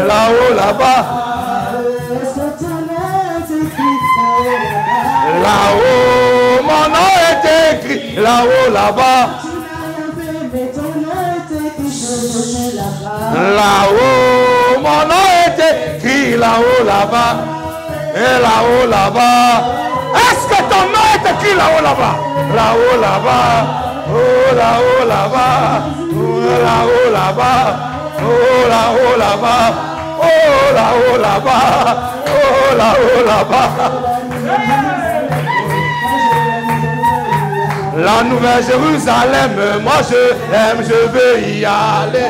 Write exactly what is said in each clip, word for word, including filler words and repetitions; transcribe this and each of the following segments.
là-haut, là-bas. Là-haut, mon nom est écrit, là-haut, là-bas. Là-haut, mon nom est écrit, là-haut, là-bas. Et là-haut, là-bas. Est-ce que ton nom est écrit là-haut, là-bas? Là-haut, là-bas. Oh, là-haut, là-bas. Oh, là-haut, là-bas. Oh, là-haut, là-bas. Oh, là-haut, là-bas. Oh, là-haut, là-bas. La Nouvelle Jérusalem, moi je l'aime, je veux y aller.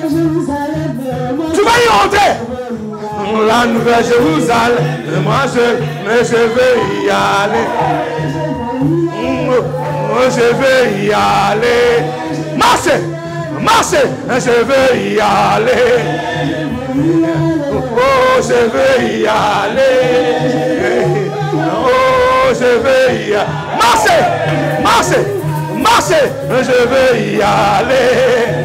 Tu vas y rentrer. La Nouvelle Jérusalem, moi je, mais je veux y aller. Moi je veux y aller. Marchez, marchez, je veux y aller. Oh, je veux y aller. Oh, je veux y aller. Marchez, marchez, marchez, je veux y aller.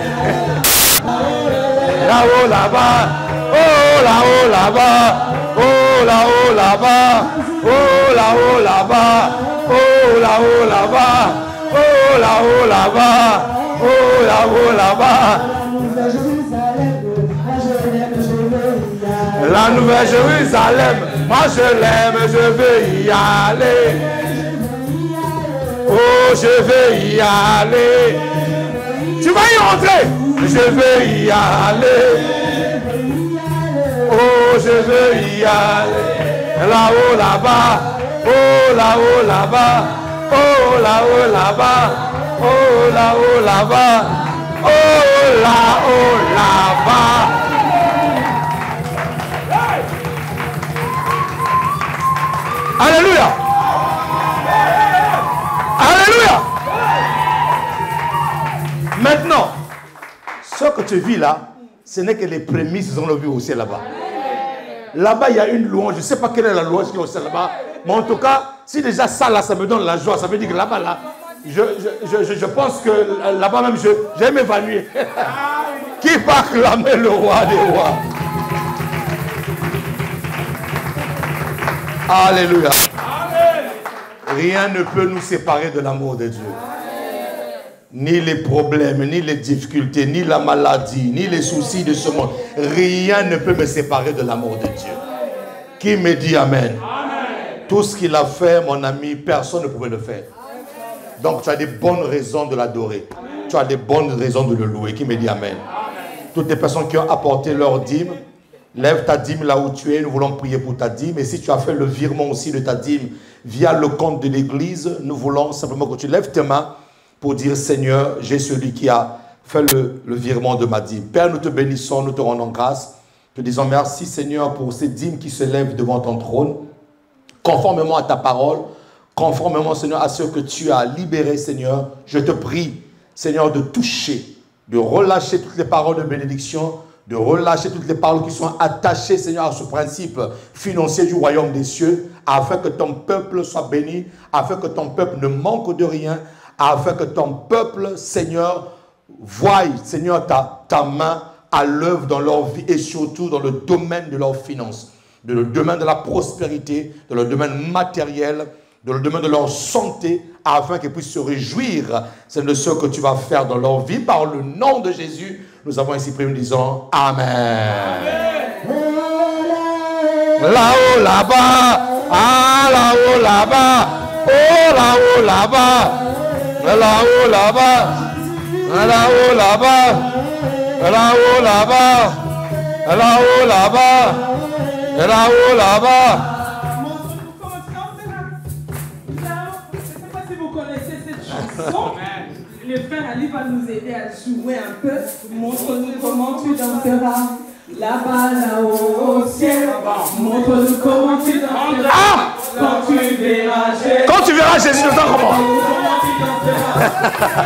Là-haut, là-bas, oh, là-haut, là-bas, oh, là-haut, là-bas, oh, là-haut, là-bas, oh, là-haut, là-bas, oh, là-haut, là-bas, oh, là-haut, là-bas. La Nouvelle Jérusalem, moi je l'aime, je veux y aller. Oh, je veux y aller. Tu vas y rentrer. Je veux y aller. Oh, je veux y aller. Là-haut, là-bas. Oh, là-haut, là-bas. Oh, là-haut, là-bas. Oh, là-haut, là-bas. Oh, là-haut, là-bas. Alléluia. Alléluia. Maintenant, ce que tu vis là, ce n'est que les prémices ont vu aussi là-bas. Là-bas, il y a une louange. Je ne sais pas quelle est la louange qui est aussi là-bas. Mais en tout cas, si déjà ça là, ça me donne la joie, ça veut dire que là-bas, là, je, je, je, je pense que là-bas même, je, je vais m'évanouir. Qui va acclamer le roi des rois? Alléluia. Rien ne peut nous séparer de l'amour de Dieu. Ni les problèmes, ni les difficultés, ni la maladie, ni les soucis de ce monde. Rien ne peut me séparer de l'amour de Dieu. Qui me dit amen? Amen. Tout ce qu'il a fait, mon ami, personne ne pouvait le faire. Donc tu as des bonnes raisons de l'adorer. Tu as des bonnes raisons de le louer. Qui me dit amen? Amen. Toutes les personnes qui ont apporté leur dîme, lève ta dîme là où tu es. Nous voulons prier pour ta dîme. Et si tu as fait le virement aussi de ta dîme via le compte de l'église, nous voulons simplement que tu lèves tes mains pour dire: Seigneur, j'ai celui qui a fait le, le virement de ma dîme. Père, nous te bénissons, nous te rendons grâce. Te disons merci, Seigneur, pour ces dîmes qui se lèvent devant ton trône, conformément à ta parole, conformément, Seigneur, à ce que tu as libéré, Seigneur. Je te prie, Seigneur, de toucher, de relâcher toutes les paroles de bénédiction, de relâcher toutes les paroles qui sont attachées, Seigneur, à ce principe financier du royaume des cieux, afin que ton peuple soit béni, afin que ton peuple ne manque de rien, afin que ton peuple, Seigneur, voie, Seigneur, ta, ta main à l'œuvre dans leur vie et surtout dans le domaine de leurs finances, dans le domaine de la prospérité, dans le domaine matériel, dans le domaine de leur santé, afin qu'ils puissent se réjouir, c'est de ce que tu vas faire dans leur vie. Par le nom de Jésus, nous avons ainsi prié, nous disons Amen. Là-haut, là-bas, ah, là-haut, là-bas, oh, là-haut, là-bas, là-haut, là-bas, là-haut, là-bas, là-haut, là-bas, là-haut, là-bas, là-haut, là-bas. Le frère Ali va nous aider à jouer un peu. Montre-nous comment tu danseras. Là-bas, là-haut, au ciel. Montre-nous comment tu danseras. Ah! Quand tu verras Jésus. Quand tu verras Jésus, nous en comment? Comment tu danseras.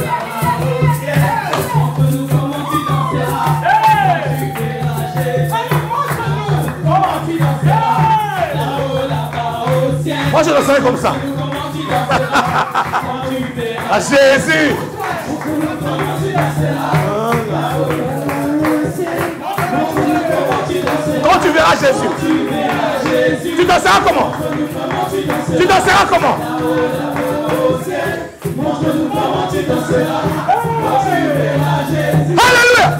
Montre-nous comment tu danseras. Quand tu verras Jésus. Montre-nous comment tu danseras. Là-haut, là-bas, au ciel. Moi, je danserai comme ça. À Jésus. danseras Jésus? Tu danseras comment? Tu danseras comment? Alléluia!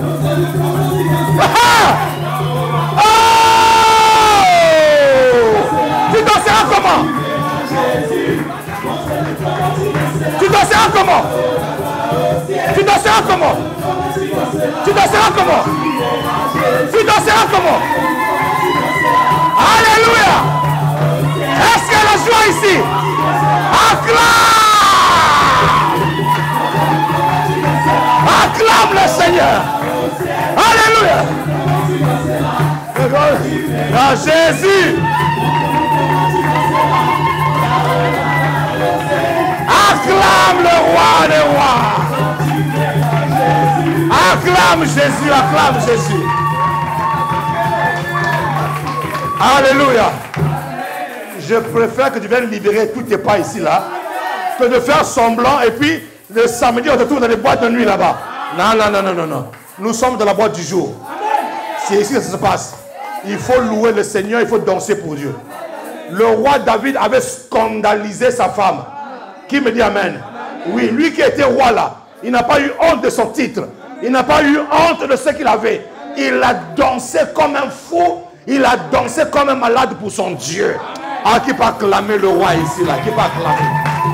Oh! Tu danseras comment? Tu danseras comment? Tu danseras comment? Tu danseras comment? Tu danseras comment? Alléluia! Est-ce qu'il y a la joie ici? Acclame! Acclame le Seigneur! Alléluia! À Jésus! Acclame le roi des rois! Acclame Jésus, acclame Jésus! Alléluia! Je préfère que tu viennes libérer tous tes pas ici, là, que de faire semblant et puis le samedi on te trouve dans les boîtes de nuit là-bas. Non, non, non, non, non, non. Nous sommes dans la boîte du jour. C'est ici que ça se passe. Il faut louer le Seigneur, il faut danser pour Dieu. Le roi David avait scandalisé sa femme. Qui me dit amen? Oui, lui qui était roi là, il n'a pas eu honte de son titre. Il n'a pas eu honte de ce qu'il avait. Il a dansé comme un fou. Il a dansé comme un malade pour son Dieu. Ah, qui peut acclamer le roi ici là? Qui peut acclamer?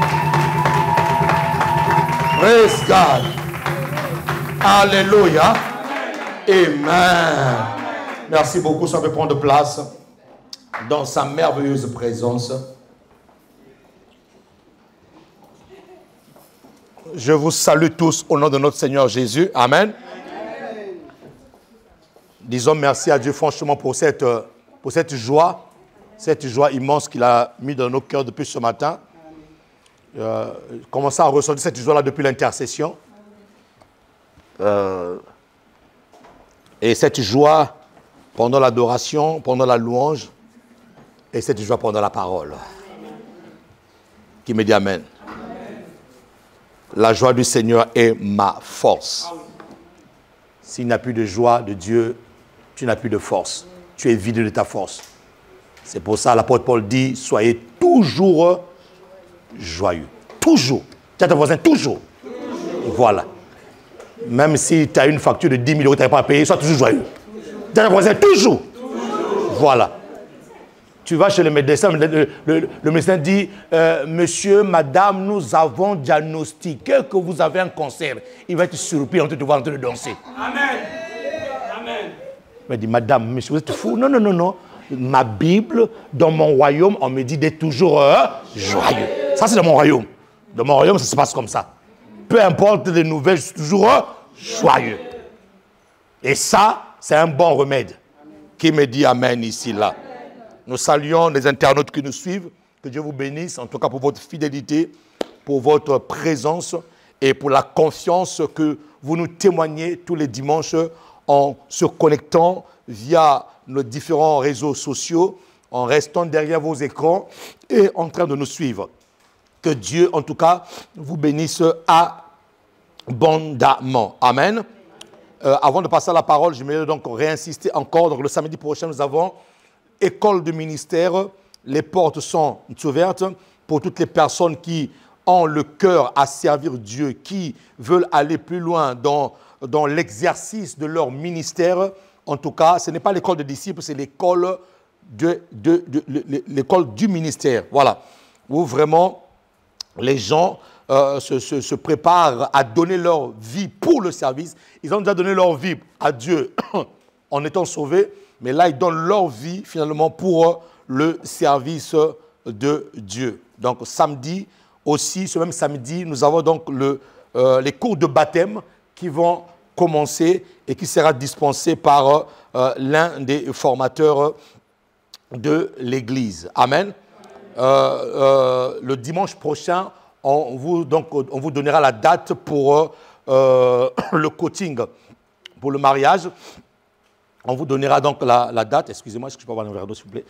Praise God. Alléluia. Amen. Merci beaucoup. Ça peut prendre place dans sa merveilleuse présence. Je vous salue tous au nom de notre Seigneur Jésus. Amen. Amen. Disons merci à Dieu franchement pour cette, pour cette joie, cette joie immense qu'il a mis dans nos cœurs depuis ce matin. Euh, commençons à ressentir cette joie-là depuis l'intercession. Euh, et cette joie pendant l'adoration, pendant la louange, et cette joie pendant la parole. Qui me dit amen. La joie du Seigneur est ma force. S'il n'y a plus de joie de Dieu, tu n'as plus de force. Tu es vide de ta force. C'est pour ça l'apôtre Paul dit, soyez toujours joyeux. Toujours. Tu as ton voisin, toujours. Voilà. Même si tu as une facture de dix mille euros, tu n'as pas à payer, sois toujours joyeux. Tu as ton voisin, toujours. Voilà. Tu vas chez le médecin, le, le, le, le médecin dit, euh, monsieur, madame, nous avons diagnostiqué que vous avez un cancer. Il va être surpris en te voir en train de danser. Amen. Amen. Il m'a dit, madame, monsieur, vous êtes fou? Non, non, non, non. Ma Bible, dans mon royaume, on me dit d'être toujours euh, joyeux. Ça, c'est dans mon royaume. Dans mon royaume, ça se passe comme ça. Peu importe les nouvelles, je suis toujours euh, joyeux. Et ça, c'est un bon remède. Qui me dit amen ici, là? Nous saluons les internautes qui nous suivent. Que Dieu vous bénisse, en tout cas pour votre fidélité, pour votre présence et pour la confiance que vous nous témoignez tous les dimanches en se connectant via nos différents réseaux sociaux, en restant derrière vos écrans et en train de nous suivre. Que Dieu, en tout cas, vous bénisse abondamment. Amen. Euh, avant de passer à la parole, je vais donc réinsister encore. Donc, le samedi prochain, nous avons école de ministère. Les portes sont ouvertes pour toutes les personnes qui ont le cœur à servir Dieu, qui veulent aller plus loin dans, dans l'exercice de leur ministère. En tout cas, ce n'est pas l'école de disciples, c'est l'école de, de, de, de, l'école du ministère. Voilà. Où vraiment les gens euh, se, se, se préparent à donner leur vie pour le service. Ils ont déjà donné leur vie à Dieu en étant sauvés. Mais là, ils donnent leur vie, finalement, pour le service de Dieu. Donc, samedi aussi, ce même samedi, nous avons donc le, euh, les cours de baptême qui vont commencer et qui sera dispensé par euh, l'un des formateurs de l'Église. Amen. Euh, euh, le dimanche prochain, on vous, donc, on vous donnera la date pour euh, le coaching, pour le mariage. On vous donnera donc la, la date. Excusez-moi, est-ce que je peux avoir un verre d'eau, s'il vous plaît?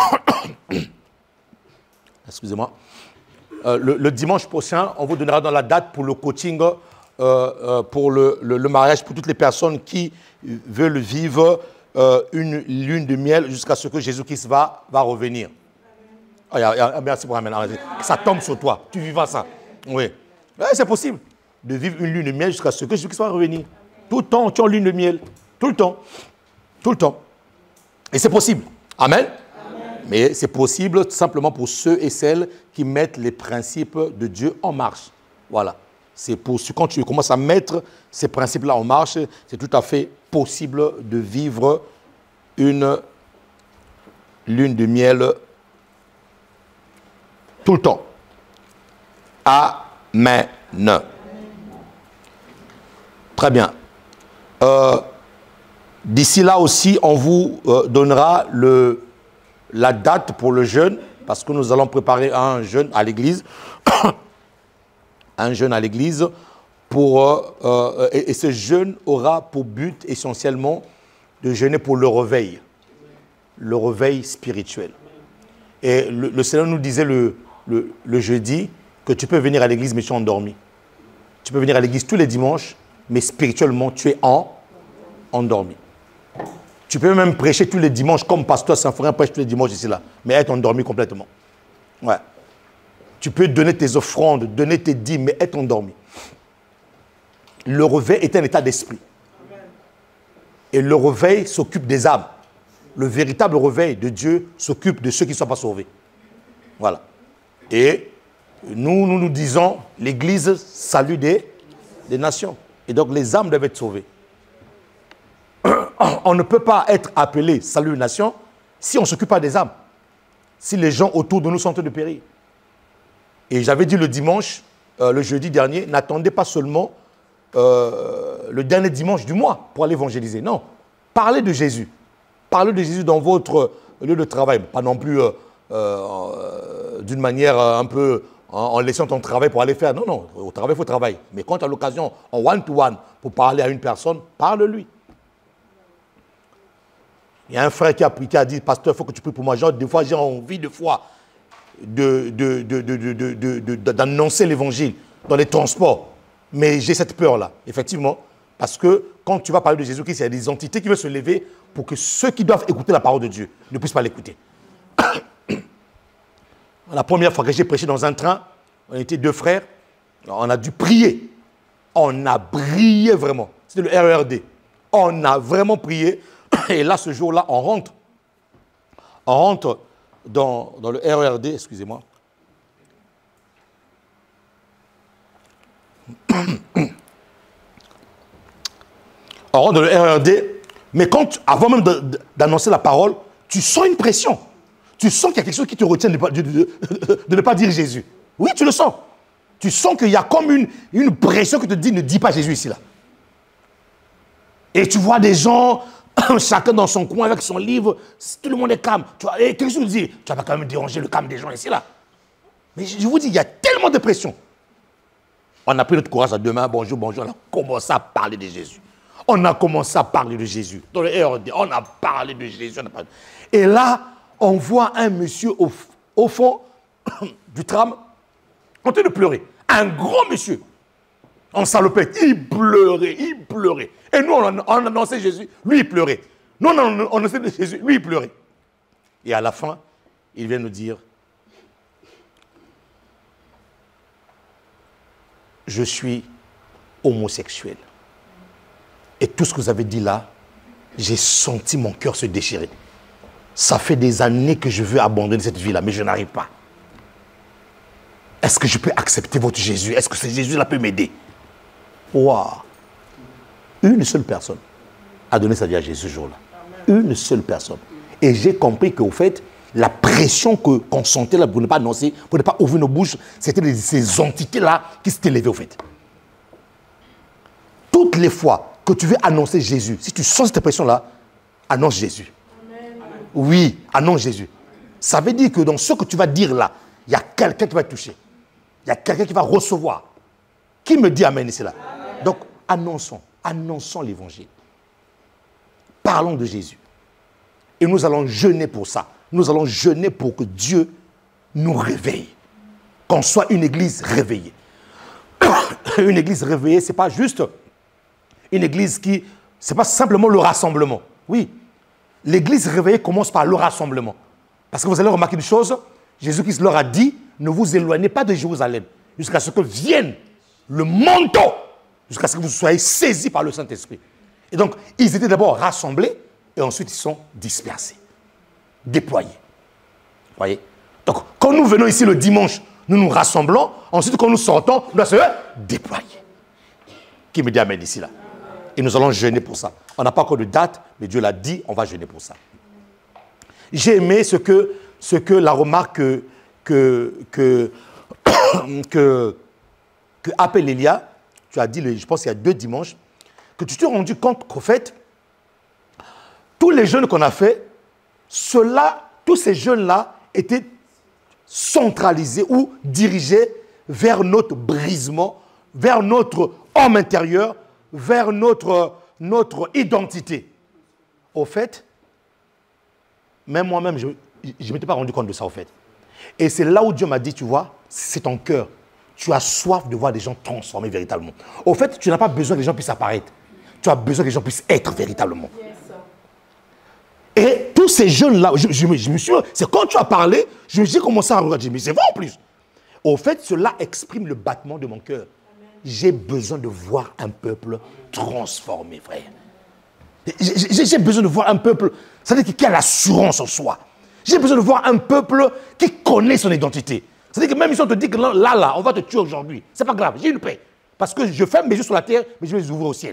Excusez-moi. Euh, le, le dimanche prochain, on vous donnera dans la date pour le coaching, euh, euh, pour le, le, le mariage, pour toutes les personnes qui veulent vivre euh, une lune de miel jusqu'à ce que Jésus-Christ va, va revenir. Oh, y a, y a, merci pour Amen. Ça tombe sur toi. Tu vivras ça. Oui. Ouais, c'est possible de vivre une lune de miel jusqu'à ce que Jésus-Christ va revenir. Tout le temps, tu as une lune de miel. Tout le temps. Tout le temps. Et c'est possible. Amen. Amen. Mais c'est possible simplement pour ceux et celles qui mettent les principes de Dieu en marche. Voilà. C'est pour quand tu commences à mettre ces principes-là en marche, c'est tout à fait possible de vivre une lune de miel tout le temps. Amen. Très bien. Euh, D'ici là aussi, on vous euh, donnera le, la date pour le jeûne, parce que nous allons préparer un jeûne à l'église. un jeûne à l'église. pour euh, euh, et, et ce jeûne aura pour but essentiellement de jeûner pour le réveil. Le réveil spirituel. Et le, le Seigneur nous disait le, le, le jeudi que tu peux venir à l'église mais tu es endormi. Tu peux venir à l'église tous les dimanches, mais spirituellement tu es en, endormi. Tu peux même prêcher tous les dimanches comme pasteur Saint-Florin prêche tous les dimanches ici là, mais être endormi complètement. Ouais. Tu peux donner tes offrandes, donner tes dîmes, mais être endormi. Le réveil est un état d'esprit. Et le réveil s'occupe des âmes. Le véritable réveil de Dieu s'occupe de ceux qui ne sont pas sauvés. Voilà. Et nous, nous nous disons, l'Église salue des, des nations. Et donc les âmes doivent être sauvées. On ne peut pas être appelé salut des nations si on ne s'occupe pas des âmes. Si les gens autour de nous sont en train de périr. Et j'avais dit le dimanche, euh, le jeudi dernier, n'attendez pas seulement euh, le dernier dimanche du mois pour aller évangéliser. Non, parlez de Jésus. Parlez de Jésus dans votre lieu de travail. Pas non plus euh, euh, d'une manière un peu en, en laissant ton travail pour aller faire. Non, non, au travail, il faut travailler. Mais quand tu as l'occasion en one-to-one pour parler à une personne, parle-lui. Il y a un frère qui a, qui a dit, pasteur, il faut que tu pries pour moi. Genre, des fois, j'ai envie de foi de, de, de, de, de, de, de, de, d'annoncer l'évangile dans les transports. Mais j'ai cette peur-là, effectivement. Parce que quand tu vas parler de Jésus-Christ, il y a des entités qui veulent se lever pour que ceux qui doivent écouter la parole de Dieu ne puissent pas l'écouter. La première fois que j'ai prêché dans un train, on était deux frères, on a dû prier. On a brillé vraiment. C'était le R E R D. On a vraiment prié. Et là, ce jour-là, on rentre. On rentre dans, dans le R E R D, excusez-moi. On rentre dans le R E R D, mais quand, tu, avant même d'annoncer la parole, tu sens une pression. Tu sens qu'il y a quelque chose qui te retient de, de, de, de ne pas dire Jésus. Oui, tu le sens. Tu sens qu'il y a comme une, une pression qui te dit ne dis pas Jésus ici là. Et tu vois des gens, chacun dans son coin avec son livre, tout le monde est calme. Tu vois, et qu'est-ce que tu dis? Tu vas quand même déranger le calme des gens ici là. Mais je vous dis, il y a tellement de pression. On a pris notre courage à deux mains, bonjour, bonjour, on a commencé à parler de Jésus. On a commencé à parler de Jésus. Dans le R D, on a parlé de Jésus. On a parlé... Et là, on voit un monsieur au, au fond du tram en train de pleurer. Un grand monsieur en salopette. Il pleurait, il pleurait. Et nous, on, on annonçait Jésus, lui, il pleurait. Nous, on annonçait Jésus, lui, il pleurait. Et à la fin, il vient nous dire, je suis homosexuel. Et tout ce que vous avez dit là, j'ai senti mon cœur se déchirer. Ça fait des années que je veux abandonner cette vie-là, mais je n'arrive pas. Est-ce que je peux accepter votre Jésus? Est-ce que ce Jésus-là peut m'aider? Waouh! Une seule personne a donné sa vie à Jésus ce jour-là. Une seule personne. Et j'ai compris qu'au fait, la pression que, qu'on sentait là pour ne pas annoncer, pour ne pas ouvrir nos bouches, c'était ces entités-là qui s'étaient levées au fait. Toutes les fois que tu veux annoncer Jésus, si tu sens cette pression-là, annonce Jésus. Amen. Oui, annonce Jésus. Ça veut dire que dans ce que tu vas dire là, il y a quelqu'un qui va être touché. Il y a quelqu'un qui va recevoir. Qui me dit Amen ici là? Amen. Donc, annonçons, annonçons l'évangile. Parlons de Jésus. Et nous allons jeûner pour ça. Nous allons jeûner pour que Dieu nous réveille. Qu'on soit une église réveillée. Une église réveillée, ce n'est pas juste une église qui... Ce n'est pas simplement le rassemblement. Oui, l'église réveillée commence par le rassemblement. Parce que vous allez remarquer une chose, Jésus-Christ leur a dit, ne vous éloignez pas de Jérusalem, jusqu'à ce que vienne le manteau, jusqu'à ce que vous soyez saisis par le Saint-Esprit. Et donc, ils étaient d'abord rassemblés, et ensuite ils sont dispersés, déployés. Vous voyez? Donc, quand nous venons ici le dimanche, nous nous rassemblons, ensuite quand nous sortons, nous doit se déployer. Qui me dit amen ici là? Et nous allons jeûner pour ça. On n'a pas encore de date, mais Dieu l'a dit, on va jeûner pour ça. J'ai aimé ce que, ce que la remarque que, que, que, que, que appelle Elia, tu as dit, je pense qu'il y a deux dimanches, que tu t'es rendu compte qu'au fait, tous les jeûnes qu'on a fait, ceux-là, tous ces jeûnes-là étaient centralisés ou dirigés vers notre brisement, vers notre homme intérieur, vers notre, notre identité. Au fait, même moi-même, je ne m'étais pas rendu compte de ça, au fait. Et c'est là où Dieu m'a dit, tu vois, c'est ton cœur. Tu as soif de voir des gens transformés véritablement. Au fait, tu n'as pas besoin que les gens puissent apparaître. Tu as besoin que les gens puissent être véritablement. Et tous ces jeunes-là, je, je, je me suis, c'est quand tu as parlé, je me suis commencé à regarder, mais c'est vrai en plus. Au fait, cela exprime le battement de mon cœur. J'ai besoin de voir un peuple transformé, frère. J'ai besoin de voir un peuple, c'est-à-dire qui a l'assurance en soi. J'ai besoin de voir un peuple qui connaît son identité. C'est-à-dire que même si on te dit que là, là, on va te tuer aujourd'hui, c'est pas grave, j'ai une paix. Parce que je ferme mes yeux sur la terre, mais je vais les ouvrir au ciel.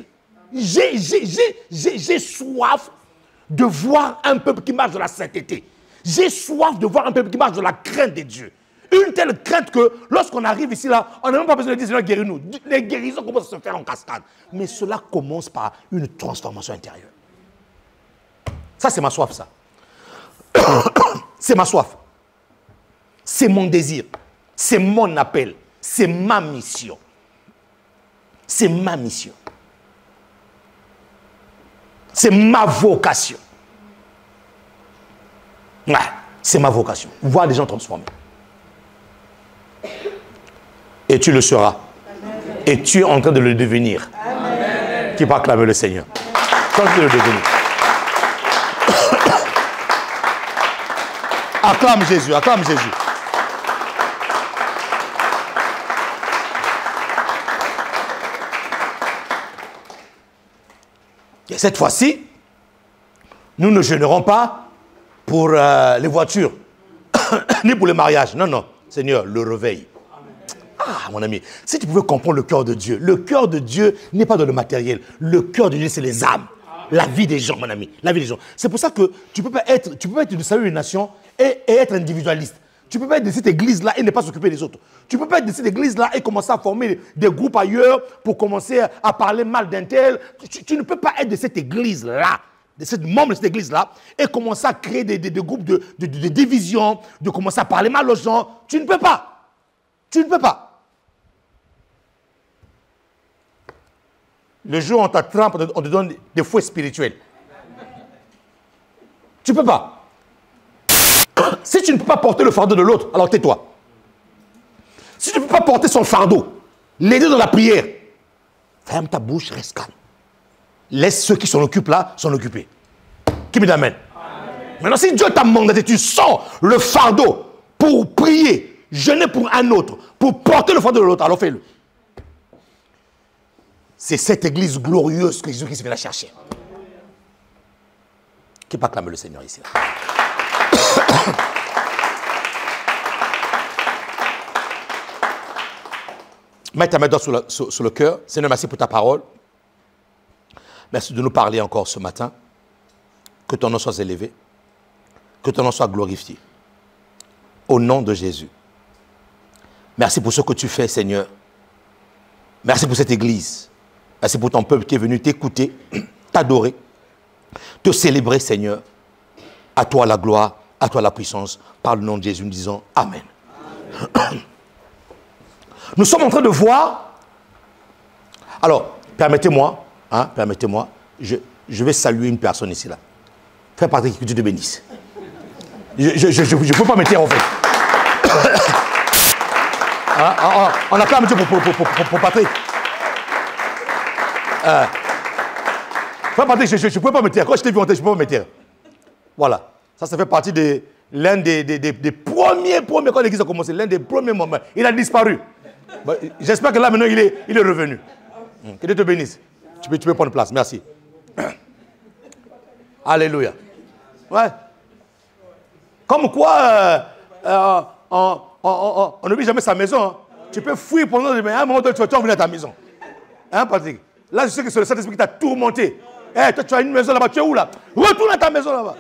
J'ai soif de voir un peuple qui marche dans la sainteté. J'ai soif de voir un peuple qui marche dans la crainte de Dieu. Une telle crainte que lorsqu'on arrive ici, là, on n'a même pas besoin de dire Seigneur, guéris-nous. Les guérisons commencent à se faire en cascade. Mais cela commence par une transformation intérieure. Ça, c'est ma soif, ça. C'est ma soif. C'est mon désir. C'est mon appel. C'est ma mission. C'est ma mission. C'est ma vocation. Ouais, c'est ma vocation. Voir des gens transformés. Et tu le seras. Amen. Et tu es en train de le devenir. Amen. Qui va acclamer le Seigneur. Tu es en train de le devenir. Acclame Jésus, acclame Jésus. Et cette fois-ci, nous ne jeûnerons pas pour euh, les voitures, ni pour les mariages. Non, non. Seigneur, le réveil. Ah, mon ami, si tu pouvais comprendre le cœur de Dieu, le cœur de Dieu n'est pas dans le matériel. Le cœur de Dieu, c'est les âmes. La vie des gens, mon ami. La vie des gens. C'est pour ça que tu ne peux pas être, tu peux pas être de salut une nation et, et être individualiste. Tu ne peux pas être de cette église-là et ne pas s'occuper des autres. Tu ne peux pas être de cette église-là et commencer à former des groupes ailleurs pour commencer à parler mal d'un tel. Tu, tu ne peux pas être de cette église-là, de cette membre de cette église-là, et commencer à créer des, des, des groupes de, de, de, de division, de commencer à parler mal aux gens. Tu ne peux pas. Tu ne peux pas. Le jour où on t'attrape, on te donne des fouets spirituels. Tu ne peux pas. Si tu ne peux pas porter le fardeau de l'autre, alors tais-toi. Si tu ne peux pas porter son fardeau, l'aider dans la prière, ferme ta bouche, reste calme. Laisse ceux qui s'en occupent là s'en occuper. Qui me dit amen. Maintenant, si Dieu t'a mandaté, tu sors le fardeau pour prier, jeûner pour un autre, pour porter le fardeau de l'autre, alors fais-le. C'est cette église glorieuse que Jésus-Christ vient la chercher. Qui peut acclamer le Seigneur ici là. Mets ta main sur le, sur, sur le cœur. Seigneur, merci pour ta parole. Merci de nous parler encore ce matin. Que ton nom soit élevé. Que ton nom soit glorifié. Au nom de Jésus. Merci pour ce que tu fais, Seigneur. Merci pour cette église. Merci pour ton peuple qui est venu t'écouter, t'adorer, te célébrer, Seigneur. À toi la gloire, à toi la puissance. Par le nom de Jésus, nous disons Amen. Amen. Nous sommes en train de voir. Alors, permettez-moi, hein, permettez-moi, je, je vais saluer une personne ici là. Frère Patrick, que Dieu te bénisse. Je ne peux pas me taire en fait. hein, on, on acclame Dieu pour, pour, pour, pour, pour Patrick. Euh, frère Patrick, je ne peux pas me taire. Quand je t'ai vu en tête, je ne peux pas me taire. Voilà. Ça, ça fait partie de l'un des, des, des, des premiers, premiers, quand l'église a commencé, l'un des premiers moments. Il a disparu. Bon, j'espère que là, maintenant, il est, il est revenu. Que Dieu te bénisse. Tu peux, tu peux prendre place. Merci. Alléluia. Ouais. Comme quoi, euh, euh, on on n'oublie jamais sa maison. Hein. Tu peux fuir pendant des à un moment donné, tu vas revenir à ta maison. Hein, Patrick? Là, je sais que c'est le Saint-Esprit qui t'a tourmenté. Eh, hey, toi, tu as une maison là-bas. Tu es où là? Retourne à ta maison là-bas.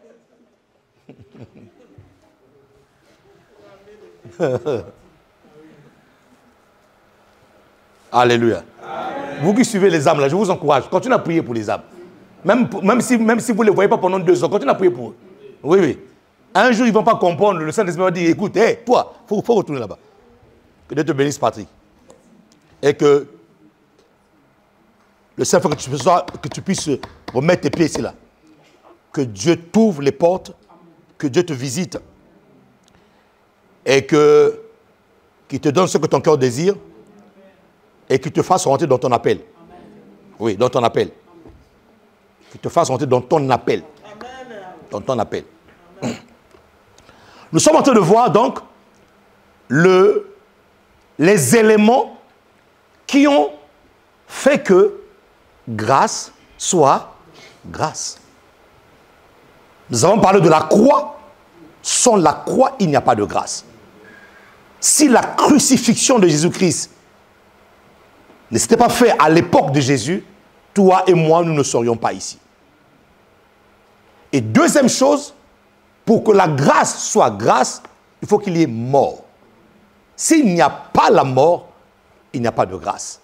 Alléluia. Amen. Vous qui suivez les âmes là, je vous encourage. Continuez à prier pour les âmes. Même, même, si, même si vous ne les voyez pas pendant deux ans, continuez à prier pour eux. Oui, oui. Un jour, ils ne vont pas comprendre. Le Saint-Esprit va dire, écoute, hey, toi, il faut, faut retourner là-bas. Que Dieu te bénisse, Patrick. Et que le Seigneur, que tu, que tu puisses remettre tes pieds ici là. Que Dieu t'ouvre les portes, que Dieu te visite. Et que qu'il te donne ce que ton cœur désire. Et qu'il te fasse rentrer dans ton appel. Oui, dans ton appel. Qu'il te fasse rentrer dans ton appel. Dans ton appel. Nous sommes en train de voir donc le, les éléments qui ont fait que grâce soit grâce. Nous avons parlé de la croix. Sans la croix, il n'y a pas de grâce. Si la crucifixion de Jésus-Christ ne s'était pas fait à l'époque de Jésus, toi et moi, nous ne serions pas ici. Et deuxième chose, pour que la grâce soit grâce, il faut qu'il y ait mort. S'il n'y a pas la mort, il n'y a pas de grâce.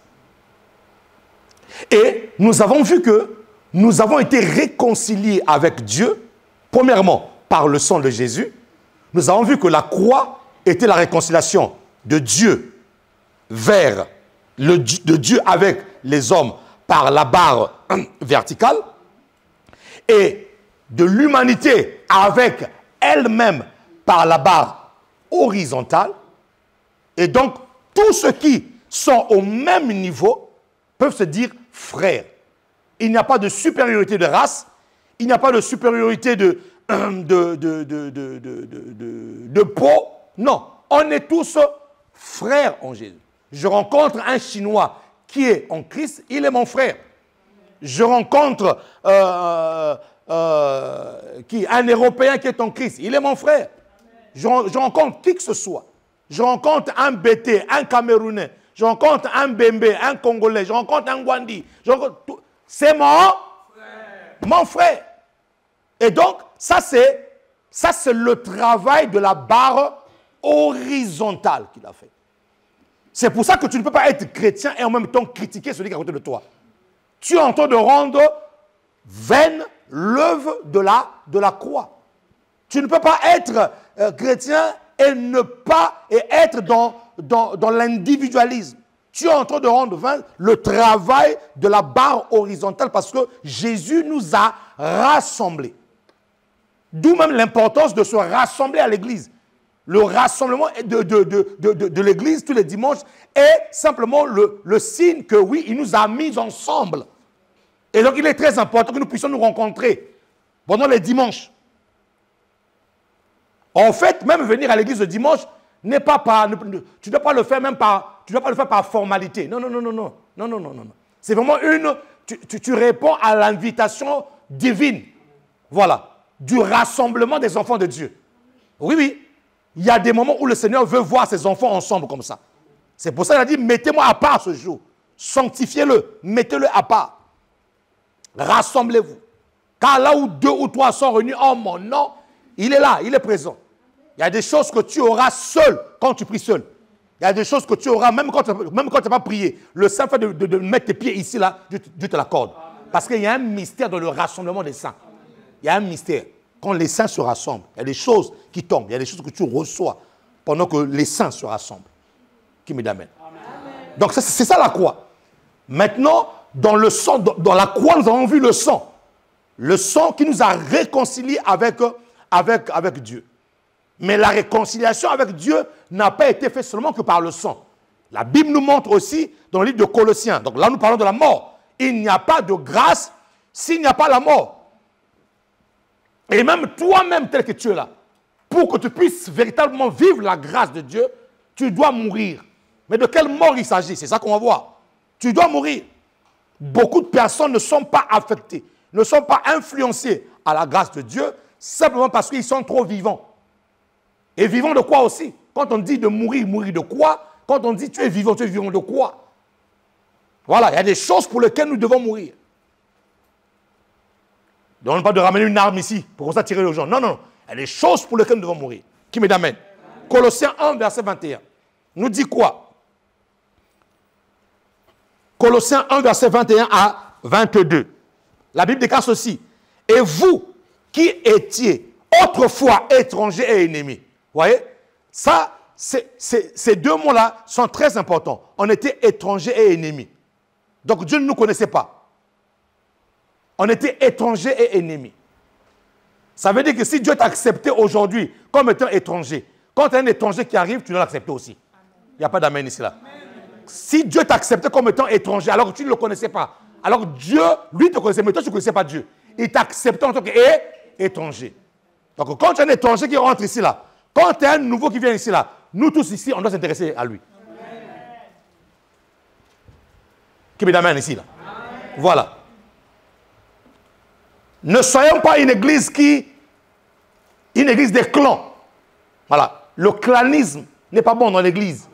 Et nous avons vu que nous avons été réconciliés avec Dieu, premièrement, par le sang de Jésus. Nous avons vu que la croix était la réconciliation de Dieu vers le, de Dieu avec les hommes par la barre verticale et de l'humanité avec elle-même par la barre horizontale. Et donc, tous ceux qui sont au même niveau peuvent se dire frères. Il n'y a pas de supériorité de race, il n'y a pas de supériorité de, de, de, de, de, de, de, de, de peau. Non, on est tous frères en Jésus. Je rencontre un Chinois qui est en Christ, il est mon frère. Je rencontre euh, euh, qui, un Européen qui est en Christ, il est mon frère. Je, je rencontre qui que ce soit. Je rencontre un Bété, un Camerounais. Je rencontre un Bembé, un Congolais. Je rencontre un Gwandi. C'est mon frère. Mon frère. Et donc, ça c'est ça c'est le travail de la barre horizontale qu'il a fait. C'est pour ça que tu ne peux pas être chrétien et en même temps critiquer celui qui est à côté de toi. Tu es en train de rendre vaine l'œuvre de la, de la croix. Tu ne peux pas être euh, chrétien et ne pas et être dans, dans, dans l'individualisme. Tu es en train de rendre vain le travail de la barre horizontale parce que Jésus nous a rassemblés. D'où même l'importance de se rassembler à l'église. Le rassemblement de, de, de, de, de, de l'église tous les dimanches est simplement le, le signe que oui, il nous a mis ensemble. Et donc il est très important que nous puissions nous rencontrer pendant les dimanches. En fait, même venir à l'église le dimanche n'est pas par, ne, tu ne dois pas le faire même par, tu dois pas le faire par formalité. Non, non, non, non, non, non, non, non, non. C'est vraiment une, tu, tu, tu réponds à l'invitation divine. Voilà, du rassemblement des enfants de Dieu. Oui, oui. Il y a des moments où le Seigneur veut voir ses enfants ensemble comme ça. C'est pour ça qu'il a dit, mettez-moi à part ce jour. Sanctifiez-le, mettez-le à part. Rassemblez-vous. Car là où deux ou trois sont réunis en mon nom, il est là, il est présent. Il y a des choses que tu auras seul quand tu pries seul. Il y a des choses que tu auras même quand tu n'as pas prié. Le simple fait de, de, de mettre tes pieds ici, là, Dieu, Dieu te l'accorde. Parce qu'il y a un mystère dans le rassemblement des saints. Il y a un mystère. Quand les saints se rassemblent, il y a des choses qui tombent, il y a des choses que tu reçois pendant que les saints se rassemblent. Qui me d'amène. Donc c'est ça la croix. Maintenant, dans le sang, dans, dans la croix, nous avons vu le sang. Le sang qui nous a réconciliés avec, avec, avec Dieu. Mais la réconciliation avec Dieu n'a pas été faite seulement que par le sang. La Bible nous montre aussi dans le livre de Colossiens. Donc là, nous parlons de la mort. Il n'y a pas de grâce s'il n'y a pas la mort. Et même toi-même tel que tu es là, pour que tu puisses véritablement vivre la grâce de Dieu, tu dois mourir. Mais de quelle mort il s'agit? C'est ça qu'on va voir. Tu dois mourir. Beaucoup de personnes ne sont pas affectées, ne sont pas influencées à la grâce de Dieu, simplement parce qu'ils sont trop vivants. Et vivants de quoi aussi? Quand on dit de mourir, mourir de quoi? Quand on dit tu es vivant, tu es vivant de quoi? Voilà, il y a des choses pour lesquelles nous devons mourir. Ne demande pas de ramener une arme ici pour ça tirer les gens. Non, non, non. Il y a des choses pour lesquelles nous devons mourir. Qui me d'amène? Colossiens un, verset vingt et un. Nous dit quoi? Colossiens un, verset vingt et un à vingt-deux. La Bible déclare ceci. Et vous qui étiez autrefois étrangers et ennemis. Vous voyez? Ça, ces deux mots-là sont très importants. On était étrangers et ennemis. Donc Dieu ne nous connaissait pas. On était étrangers et ennemis. Ça veut dire que si Dieu t'a accepté aujourd'hui comme étant étranger, quand tu as un étranger qui arrive, tu dois l'accepter aussi. Il n'y a pas d'amen ici là. Si Dieu t'a accepté comme étant étranger alors que tu ne le connaissais pas, alors Dieu, lui, te connaissait, mais toi, tu ne connaissais pas Dieu. Il t'a accepté en tant qu'étranger. Donc quand tu as un étranger qui rentre ici là, quand tu as un nouveau qui vient ici là, nous tous ici, on doit s'intéresser à lui. Qui me d'amène ici là. Voilà. Ne soyons pas une église qui, une église des clans. Voilà. Le clanisme n'est pas bon dans l'église.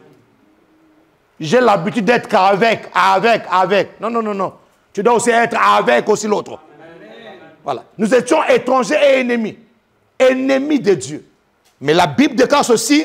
J'ai l'habitude d'être avec, avec, avec. Non, non, non, non. Tu dois aussi être avec aussi l'autre. Voilà. Nous étions étrangers et ennemis. Ennemis de Dieu. Mais la Bible déclare ceci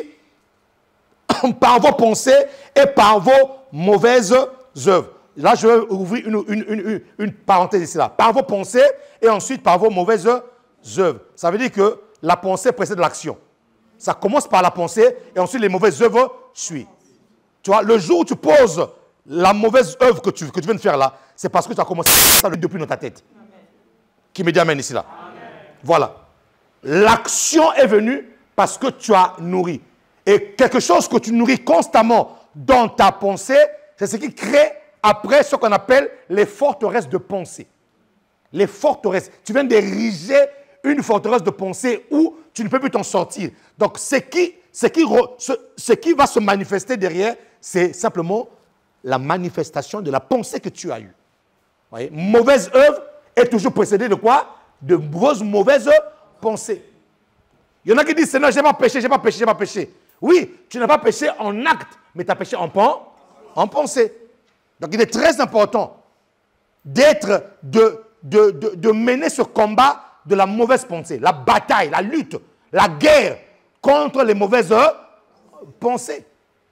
par vos pensées et par vos mauvaises œuvres. Là, je vais ouvrir une, une, une, une, une parenthèse ici là. Par vos pensées et ensuite par vos mauvaises œuvres. Ça veut dire que la pensée précède l'action. Ça commence par la pensée et ensuite les mauvaises œuvres suivent. Tu vois, le jour où tu poses la mauvaise œuvre que tu, que tu viens de faire là, c'est parce que tu as commencé ça depuis dans ta tête. Amen. Qui me dit amen ici là. Amen. Voilà. L'action est venue parce que tu as nourri. Et quelque chose que tu nourris constamment dans ta pensée, c'est ce qui crée après ce qu'on appelle les forteresses de pensée. Les forteresses. Tu viens d'ériger une forteresse de pensée où tu ne peux plus t'en sortir. Donc, ce qui, ce, qui, ce, ce qui va se manifester derrière, c'est simplement la manifestation de la pensée que tu as eue. Vous voyez? Mauvaise œuvre est toujours précédée de quoi? De mauvaises, mauvaises pensées. Il y en a qui disent, Seigneur, je n'ai pas péché, je n'ai pas péché, je n'ai pas péché. Oui, tu n'as pas péché en acte, mais tu as péché en, en pensée. Donc, il est très important d'être, de, de, de, de mener ce combat de la mauvaise pensée, la bataille, la lutte, la guerre contre les mauvaises pensées.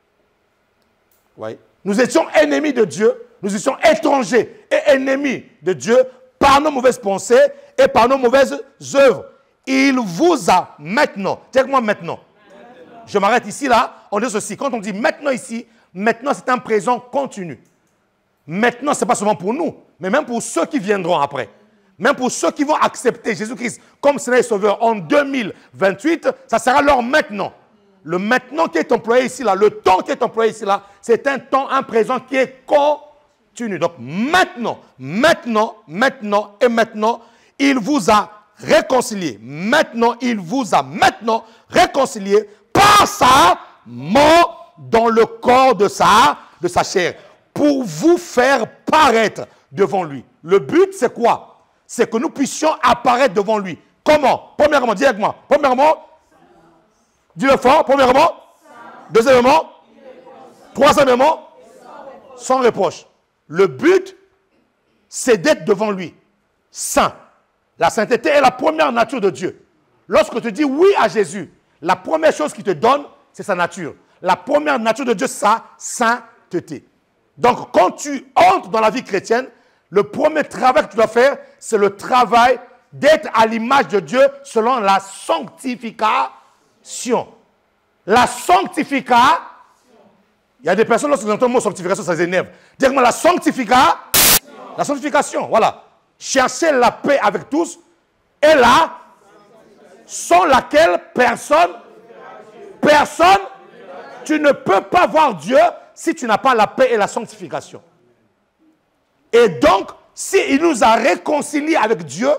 Oui. Nous étions ennemis de Dieu, nous étions étrangers et ennemis de Dieu par nos mauvaises pensées et par nos mauvaises œuvres. Il vous a maintenant, dis-moi maintenant. maintenant. Je m'arrête ici, là, on dit ceci. Quand on dit maintenant ici, maintenant c'est un présent continu. Maintenant, ce n'est pas seulement pour nous, mais même pour ceux qui viendront après. Même pour ceux qui vont accepter Jésus-Christ comme Seigneur et Sauveur en deux mille vingt-huit, ça sera leur maintenant. Le maintenant qui est employé ici, là, le temps qui est employé ici, là, c'est un temps, un présent qui est continu. Donc maintenant, maintenant, maintenant et maintenant, il vous a réconcilié. Maintenant, il vous a maintenant réconcilié par sa mort dans le corps de sa, de sa chair pour vous faire paraître devant lui. Le but, c'est quoi? C'est que nous puissions apparaître devant lui. Comment? Premièrement, dis avec moi. Premièrement, dis-le fort. Premièrement, deuxièmement, troisièmement, sans reproche. Le but, c'est d'être devant lui, saint. La sainteté est la première nature de Dieu. Lorsque tu dis oui à Jésus, la première chose qu'il te donne, c'est sa nature. La première nature de Dieu, c'est sa sainteté. Donc, quand tu entres dans la vie chrétienne, le premier travail que tu dois faire, c'est le travail d'être à l'image de Dieu selon la sanctification. La sanctification. Il y a des personnes, lorsqu'ils entendent le mot sanctification, ça les énerve. Dis-moi la sanctification. La sanctification, voilà. Chercher la paix avec tous et là, sans laquelle personne, personne, tu ne peux pas voir Dieu si tu n'as pas la paix et la sanctification. Et donc, s'il nous a réconciliés avec Dieu,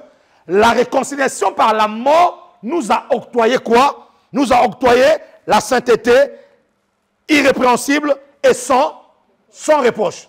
la réconciliation par la mort nous a octroyé quoi? Nous a octroyé la sainteté irrépréhensible et sans, sans reproche.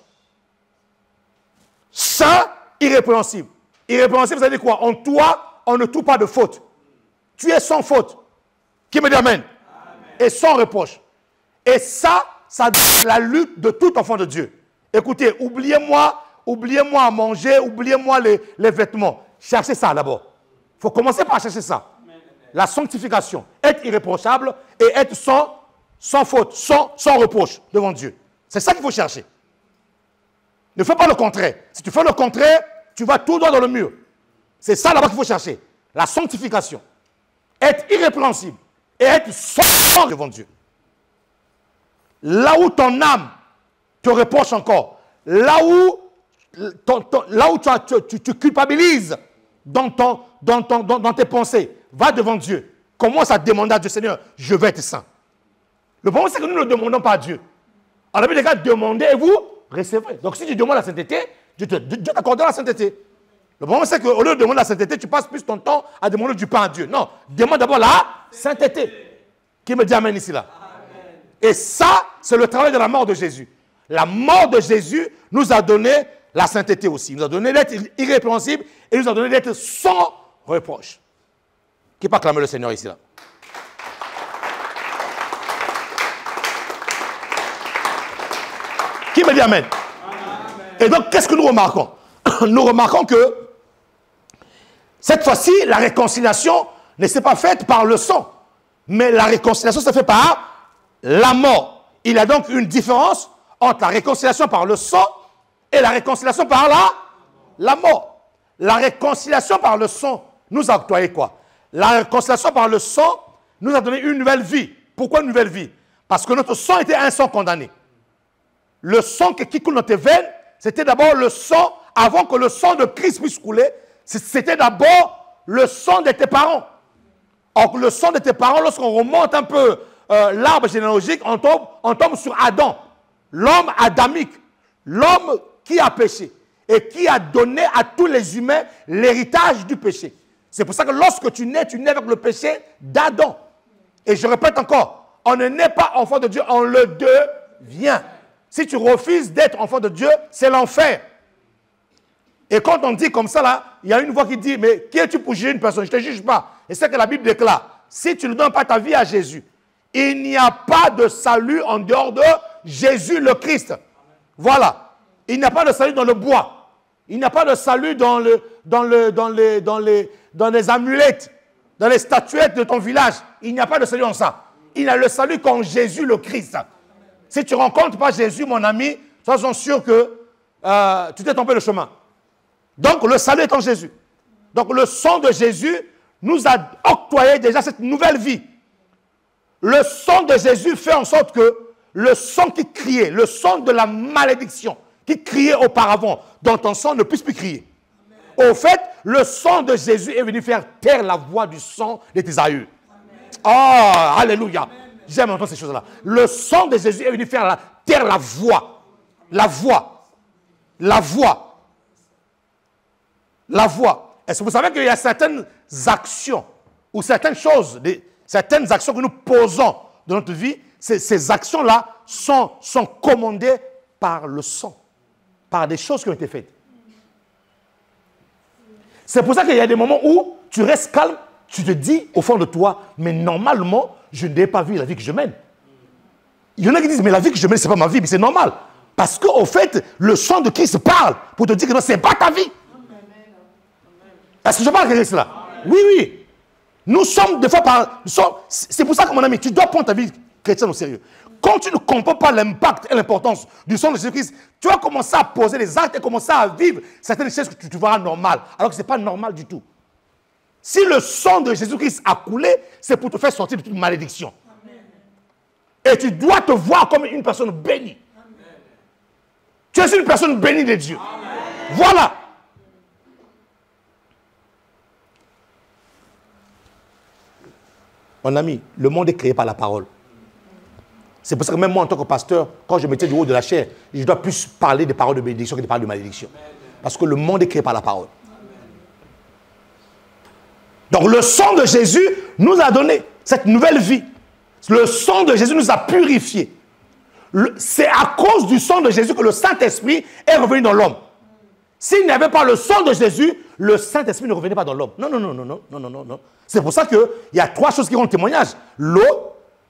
Saint, irrépréhensible. Irrépréhensible, ça veut dire quoi? En toi, on ne trouve pas de faute. Tu es sans faute. Qui me dit amen? Amen. Et sans reproche. Et ça, ça donne la lutte de tout enfant de Dieu. Écoutez, oubliez-moi, oubliez-moi à manger, oubliez-moi les, les vêtements. Cherchez ça d'abord. Il faut commencer par chercher ça. La sanctification, être irréprochable et être sans, sans faute, sans, sans reproche devant Dieu. C'est ça qu'il faut chercher. Ne fais pas le contraire. Si tu fais le contraire, tu vas tout droit dans le mur. C'est ça d'abord qu'il faut chercher. La sanctification. Être irrépréhensible et être sans devant Dieu. Là où ton âme te reproche encore, là où, ton, ton, là où tu, tu, tu culpabilises dans, ton, dans, ton, dans, dans tes pensées, va devant Dieu. Commence à demander à Dieu, Seigneur, je veux être saint. Le problème, c'est que nous ne demandons pas à Dieu. En la des cas, demandez et vous recevrez. Donc si tu demandes la sainteté, Dieu t'accordera la sainteté. Le problème, c'est qu'au lieu de demander la sainteté, tu passes plus ton temps à demander du pain à Dieu. Non, demande d'abord la sainteté. Qui me dit amen ici là? Amen. Et ça, c'est le travail de la mort de Jésus. La mort de Jésus nous a donné la sainteté aussi. Il nous a donné d'être irrépréhensible et il nous a donné d'être sans reproche. Qui peut acclamer le Seigneur ici là? Qui me dit amen? Amen. Et donc, qu'est-ce que nous remarquons? Nous remarquons que cette fois-ci, la réconciliation ne s'est pas faite par le sang, mais la réconciliation s'est faite par la mort. Il y a donc une différence entre la réconciliation par le sang et la réconciliation par la, la mort. La réconciliation par le sang nous a octroyé quoi? La réconciliation par le sang nous a donné une nouvelle vie. Pourquoi une nouvelle vie? Parce que notre sang était un sang condamné. Le sang qui coule dans tes veines, c'était d'abord le sang, avant que le sang de Christ puisse couler, c'était d'abord le sang de tes parents. Or, le sang de tes parents, lorsqu'on remonte un peu euh, l'arbre généalogique, on tombe, on tombe sur Adam, l'homme adamique, l'homme qui a péché et qui a donné à tous les humains l'héritage du péché. C'est pour ça que lorsque tu nais, tu nais avec le péché d'Adam. Et je répète encore, on ne naît pas enfant de Dieu, on le devient. Si tu refuses d'être enfant de Dieu, c'est l'enfer. Et quand on dit comme ça, là, il y a une voix qui dit, mais qui es-tu pour juger une personne? Je ne te juge pas. Et c'est que la Bible déclare, si tu ne donnes pas ta vie à Jésus, il n'y a pas de salut en dehors de Jésus le Christ. Voilà. Il n'y a pas de salut dans le bois. Il n'y a pas de salut dans, le, dans, le, dans, les, dans, les, dans les amulettes, dans les statuettes de ton village. Il n'y a pas de salut en ça. Il y a le salut qu'en Jésus le Christ. Si tu ne rencontres pas Jésus, mon ami, sois sûr que euh, tu t'es trompé de chemin. Donc, le salut est en Jésus. Donc, le sang de Jésus nous a octroyé déjà cette nouvelle vie. Le sang de Jésus fait en sorte que le sang qui criait, le sang de la malédiction, qui criait auparavant, dans ton sang ne puisse plus crier. Amen. Au fait, le sang de Jésus est venu faire taire la voix du sang de tes aïeux. Oh, alléluia. J'aime entendre ces choses-là. Le sang de Jésus est venu faire la, taire la voix. La voix. La voix. La voix. Est-ce que vous savez qu'il y a certaines actions ou certaines choses, des, certaines actions que nous posons dans notre vie, ces, ces actions-là sont, sont commandées par le sang, par des choses qui ont été faites. C'est pour ça qu'il y a des moments où tu restes calme, tu te dis au fond de toi, mais normalement, je n'ai pas vu la vie que je mène. Il y en a qui disent, mais la vie que je mène, ce n'est pas ma vie, mais c'est normal. Parce qu'au fait, le sang de Christ parle pour te dire que non, ce n'est pas ta vie. Est-ce que je parle de cela? Oui, oui. Nous sommes des fois par... C'est pour ça que mon ami, tu dois prendre ta vie chrétienne au sérieux. Quand tu ne comprends pas l'impact et l'importance du sang de Jésus-Christ, tu vas commencer à poser des actes et commencer à vivre certaines choses que tu, tu verras normales, alors que ce n'est pas normal du tout. Si le sang de Jésus-Christ a coulé, c'est pour te faire sortir de toute malédiction. Amen. Et tu dois te voir comme une personne bénie. Amen. Tu es une personne bénie de Dieu. Amen. Voilà. Mon ami, le monde est créé par la parole. C'est pour ça que même moi, en tant que pasteur, quand je mettais du haut de la chair, je dois plus parler des paroles de bénédiction que des paroles de malédiction. Parce que le monde est créé par la parole. Donc le sang de Jésus nous a donné cette nouvelle vie. Le sang de Jésus nous a purifiés. C'est à cause du sang de Jésus que le Saint-Esprit est revenu dans l'homme. S'il n'y avait pas le sang de Jésus, le Saint-Esprit ne revenait pas dans l'homme. Non, non, non, non, non, non, non, non, non. C'est pour ça qu'il y a trois choses qui rendent témoignage. L'eau,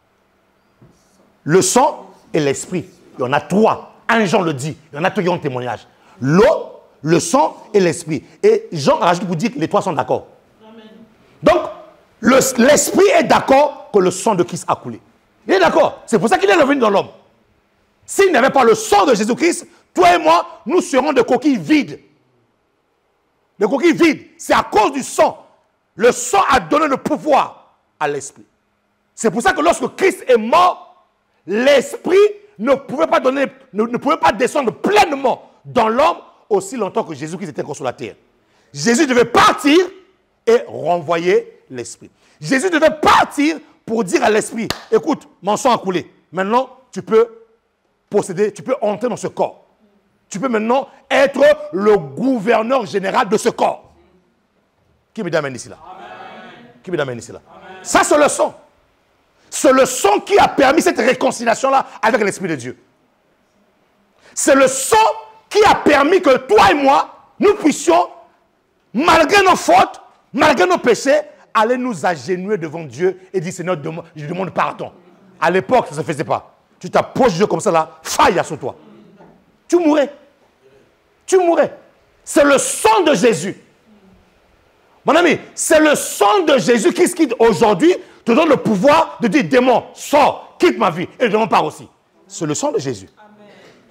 le sang et l'esprit. Il y en a trois. Un Jean le dit. Il y en a trois qui rendent témoignage. L'eau, le sang et l'esprit. Et Jean rajoute pour dire que les trois sont d'accord. Donc, l'esprit est d'accord que le sang de Christ a coulé. Il est d'accord. C'est pour ça qu'il est revenu dans l'homme. S'il n'y avait pas le sang de Jésus-Christ, toi et moi, nous serons des coquilles vides. Des coquilles vides. C'est à cause du sang. Le sang a donné le pouvoir à l'esprit. C'est pour ça que lorsque Christ est mort, l'esprit ne pouvait pas donner, ne, ne pouvait pas descendre pleinement dans l'homme aussi longtemps que Jésus-Christ était encore sur la terre. Jésus devait partir et renvoyer l'esprit. Jésus devait partir pour dire à l'esprit, écoute, mon sang a coulé. Maintenant, tu peux posséder, tu peux entrer dans ce corps. Tu peux maintenant être le gouverneur général de ce corps. Qui me amène ici là? Amen. Qui me amène ici là? Amen. Ça, c'est le sang. C'est le sang qui a permis cette réconciliation-là avec l'Esprit de Dieu. C'est le sang qui a permis que toi et moi, nous puissions, malgré nos fautes, malgré nos péchés, aller nous agenouiller devant Dieu et dire, Seigneur, je demande pardon. À l'époque, ça ne se faisait pas. Tu t'approches de Dieu comme ça, là, faille sur toi. Tu mourrais. Tu mourrais. C'est le sang de Jésus. Mon ami, c'est le sang de Jésus qui, aujourd'hui, te donne le pouvoir de dire, démon, sors, quitte ma vie, et le démon part aussi. C'est le sang de Jésus. Amen.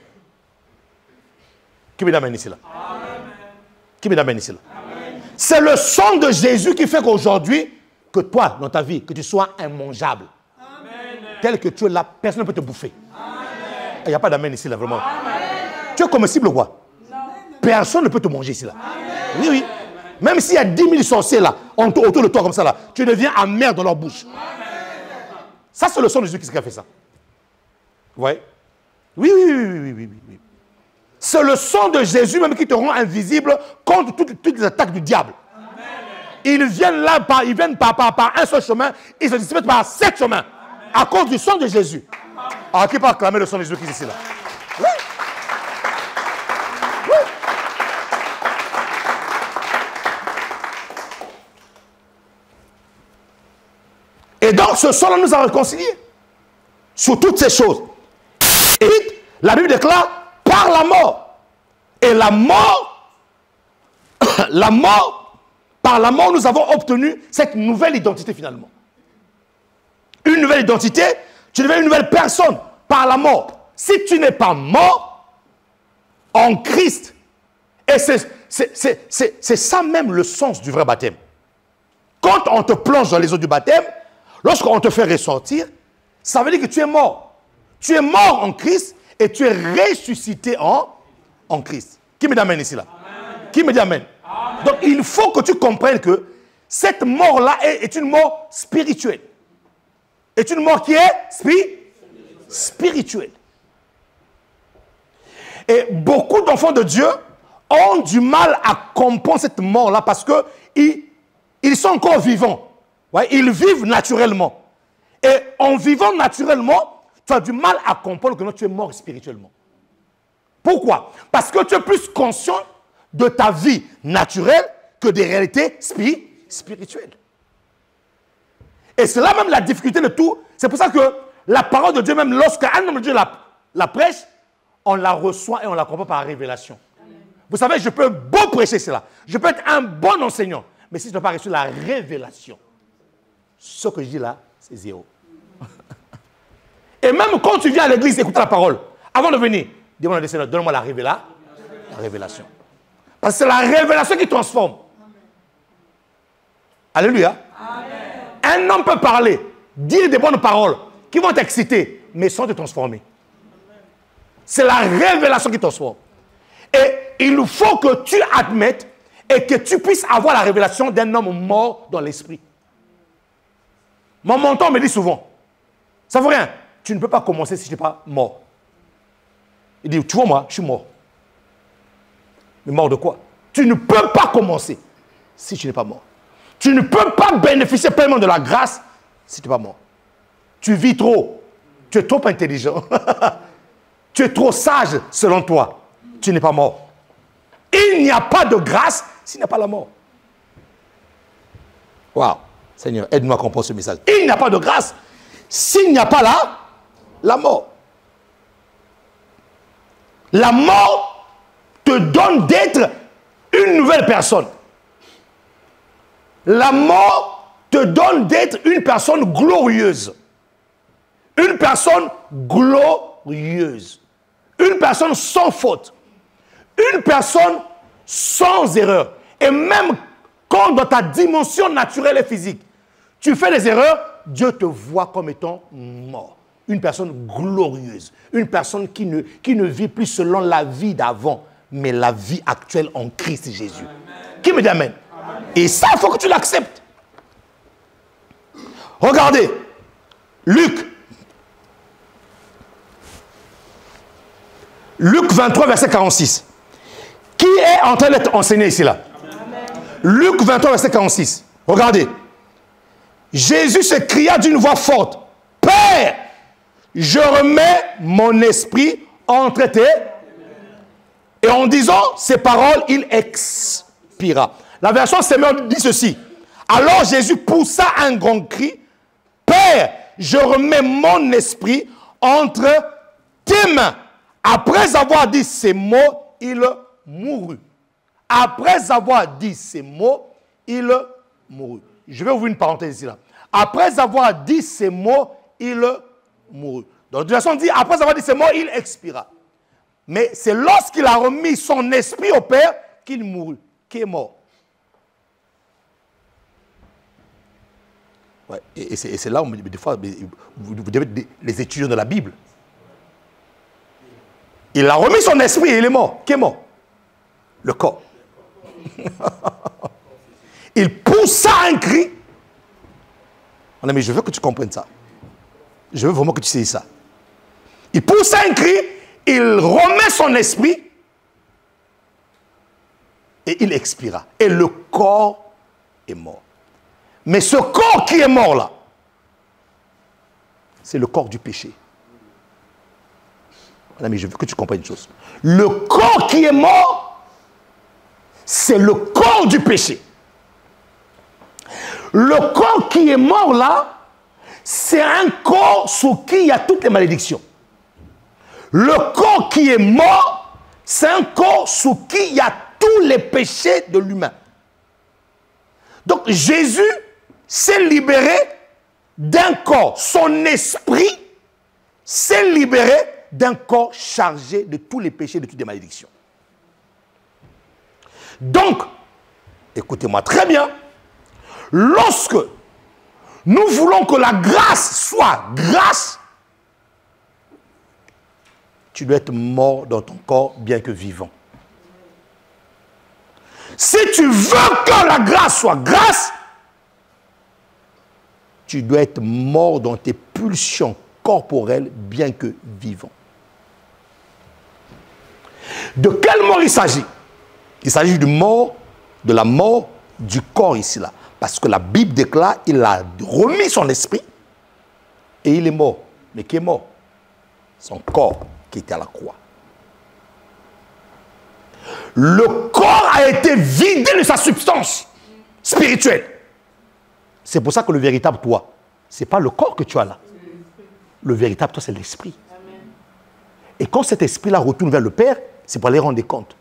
Qui me l'amène ici là? Amen. Qui me l'amène ici là? C'est le sang de Jésus qui fait qu'aujourd'hui, que toi, dans ta vie, que tu sois immangeable. Amen. Tel que tu es là, personne ne peut te bouffer. Il n'y a pas d'amène ici là, vraiment. Amen. Tu es comestible ou quoi? Non. Personne ne peut te manger ici là. Amen. Oui, oui. Même s'il y a dix mille sorciers là, autour de toi comme ça là, tu deviens amer dans leur bouche. Amen. Ça, c'est le sang de Jésus qui a fait ça. Vous voyez? Oui, oui, oui, oui, oui, oui, oui. C'est le sang de Jésus même qui te rend invisible contre toutes, toutes les attaques du diable. Amen. Ils viennent là, par, ils viennent par, par, par un seul chemin, ils se disputent par sept chemins. Amen. À cause du sang de Jésus. Alors, qui peut acclamer le sang de Jésus qui est ici là? Oui. Oui. Et donc, ce sang-là nous a réconciliés sur toutes ces choses. Et la Bible déclare par la mort. Et la mort, la mort, par la mort, nous avons obtenu cette nouvelle identité finalement. Une nouvelle identité, tu deviens une nouvelle personne par la mort. Si tu n'es pas mort en Christ, et c'est ça même le sens du vrai baptême. Quand on te plonge dans les eaux du baptême, lorsqu'on te fait ressortir, ça veut dire que tu es mort. Tu es mort en Christ et tu es ressuscité en, en Christ. Qui me dit amen ici là? Amen. Qui me dit amen? Amen. Donc il faut que tu comprennes que cette mort-là est, est une mort spirituelle. Est une mort qui est spi spirituelle. Et beaucoup d'enfants de Dieu ont du mal à comprendre cette mort-là parce qu'ils ils sont encore vivants. Ouais, ils vivent naturellement. Et en vivant naturellement, tu as du mal à comprendre que non, tu es mort spirituellement. Pourquoi? Parce que tu es plus conscient de ta vie naturelle que des réalités spi spirituelles. Et c'est là même la difficulté de tout. C'est pour ça que la parole de Dieu, même lorsqu'un homme de Dieu la, la prêche, on la reçoit et on la comprend par révélation. Amen. Vous savez, je peux beau prêcher cela. Je peux être un bon enseignant. Mais si je n'ai pas reçu la révélation, ce que je dis là, c'est zéro. Et même quand tu viens à l'église écouter la parole, avant de venir, dis-moi, donne-moi la, révéla, la révélation. Parce que c'est la révélation qui transforme. Amen. Alléluia. Amen. Un homme peut parler, dire des bonnes paroles qui vont t'exciter, mais sans te transformer. C'est la révélation qui transforme. Et il faut que tu admettes et que tu puisses avoir la révélation d'un homme mort dans l'esprit. Mon mentor me dit souvent, ça ne vaut rien, tu ne peux pas commencer si tu n'es pas mort. Il dit, tu vois moi, je suis mort. Mais mort de quoi? Tu ne peux pas commencer si tu n'es pas mort. Tu ne peux pas bénéficier pleinement de la grâce si tu n'es pas mort. Tu vis trop. Tu es trop intelligent. Tu es trop sage selon toi. Tu n'es pas mort. Il n'y a pas de grâce s'il n'y a pas la mort. Waouh. Seigneur, aide-moi à comprendre ce message. Il n'y a pas de grâce s'il n'y a pas la, la mort. La mort te donne d'être une nouvelle personne. La mort te donne d'être une personne glorieuse. Une personne glorieuse. Une personne sans faute. Une personne sans erreur. Et même quand dans ta dimension naturelle et physique, tu fais des erreurs, Dieu te voit comme étant mort. Une personne glorieuse. Une personne qui ne, qui ne vit plus selon la vie d'avant, mais la vie actuelle en Christ Jésus. Amen. Qui me dit amen? Amen. Et ça, il faut que tu l'acceptes. Regardez, Luc. Luc vingt-trois, verset quarante-six. Qui est en train d'être enseigné ici là? Amen. Luc vingt-trois, verset quarante-six. Regardez. Jésus se cria d'une voix forte. Père, je remets mon esprit entre tes... Et en disant ces paroles, il expira. La version Semeur dit ceci. Alors Jésus poussa un grand cri. Père, je remets mon esprit entre tes mains. Après avoir dit ces mots, il mourut. Après avoir dit ces mots, il mourut. Je vais ouvrir une parenthèse ici. Là. Après avoir dit ces mots, il mourut. Donc, de toute façon, on dit, après avoir dit ces mots, il expira. Mais c'est lorsqu'il a remis son esprit au Père qu'il mourut, qu'il est mort. Ouais, et et c'est là où, des fois, vous, vous devez être les étudiants de la Bible. Il a remis son esprit et il est mort. Qui est mort? Le corps. Il poussa un cri. Mon ami, je veux que tu comprennes ça. Je veux vraiment que tu sais ça. Il poussa un cri, il remet son esprit et il expira. Et le corps est mort. Mais ce corps qui est mort là, c'est le corps du péché. Mon ami, je veux que tu comprennes une chose. Le corps qui est mort, c'est le corps du péché. Le corps qui est mort là, c'est un corps sous qui il y a toutes les malédictions. Le corps qui est mort, c'est un corps sous qui il y a tous les péchés de l'humain. Donc Jésus s'est libéré d'un corps. Son esprit s'est libéré d'un corps chargé de tous les péchés, de toutes les malédictions. Donc, écoutez-moi très bien, lorsque nous voulons que la grâce soit grâce, tu dois être mort dans ton corps bien que vivant. Si tu veux que la grâce soit grâce, tu dois être mort dans tes pulsions corporelles bien que vivant. De quelle mort il s'agit? Il s'agit du mort, de la mort du corps ici là. Parce que la Bible déclare, il a remis son esprit et il est mort. Mais qui est mort? Son corps qui était à la croix. Le corps a été vidé de sa substance spirituelle. C'est pour ça que le véritable toi, ce n'est pas le corps que tu as là. Le véritable toi, c'est l'esprit. Et quand cet esprit-là retourne vers le Père, c'est pour aller rendre compte.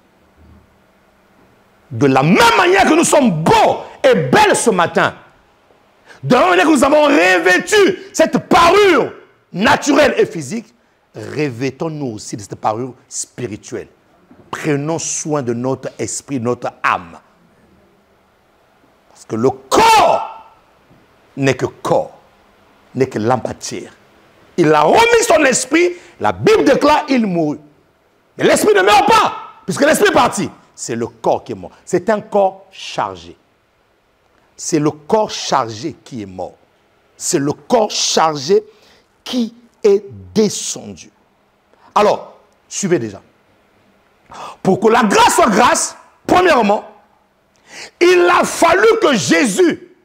De la même manière que nous sommes beaux et belles ce matin, de la même manière que nous avons revêtu cette parure naturelle et physique, revêtons-nous aussi de cette parure spirituelle. Prenons soin de notre esprit, de notre âme. Parce que le corps n'est que corps, n'est que la matière. Il a remis son esprit, la Bible déclare, il mourut. Mais l'esprit ne meurt pas, puisque l'esprit est parti. C'est le corps qui est mort. C'est un corps chargé. C'est le corps chargé qui est mort. C'est le corps chargé qui est descendu. Alors, suivez déjà. Pour que la grâce soit grâce, premièrement, il a fallu que Jésus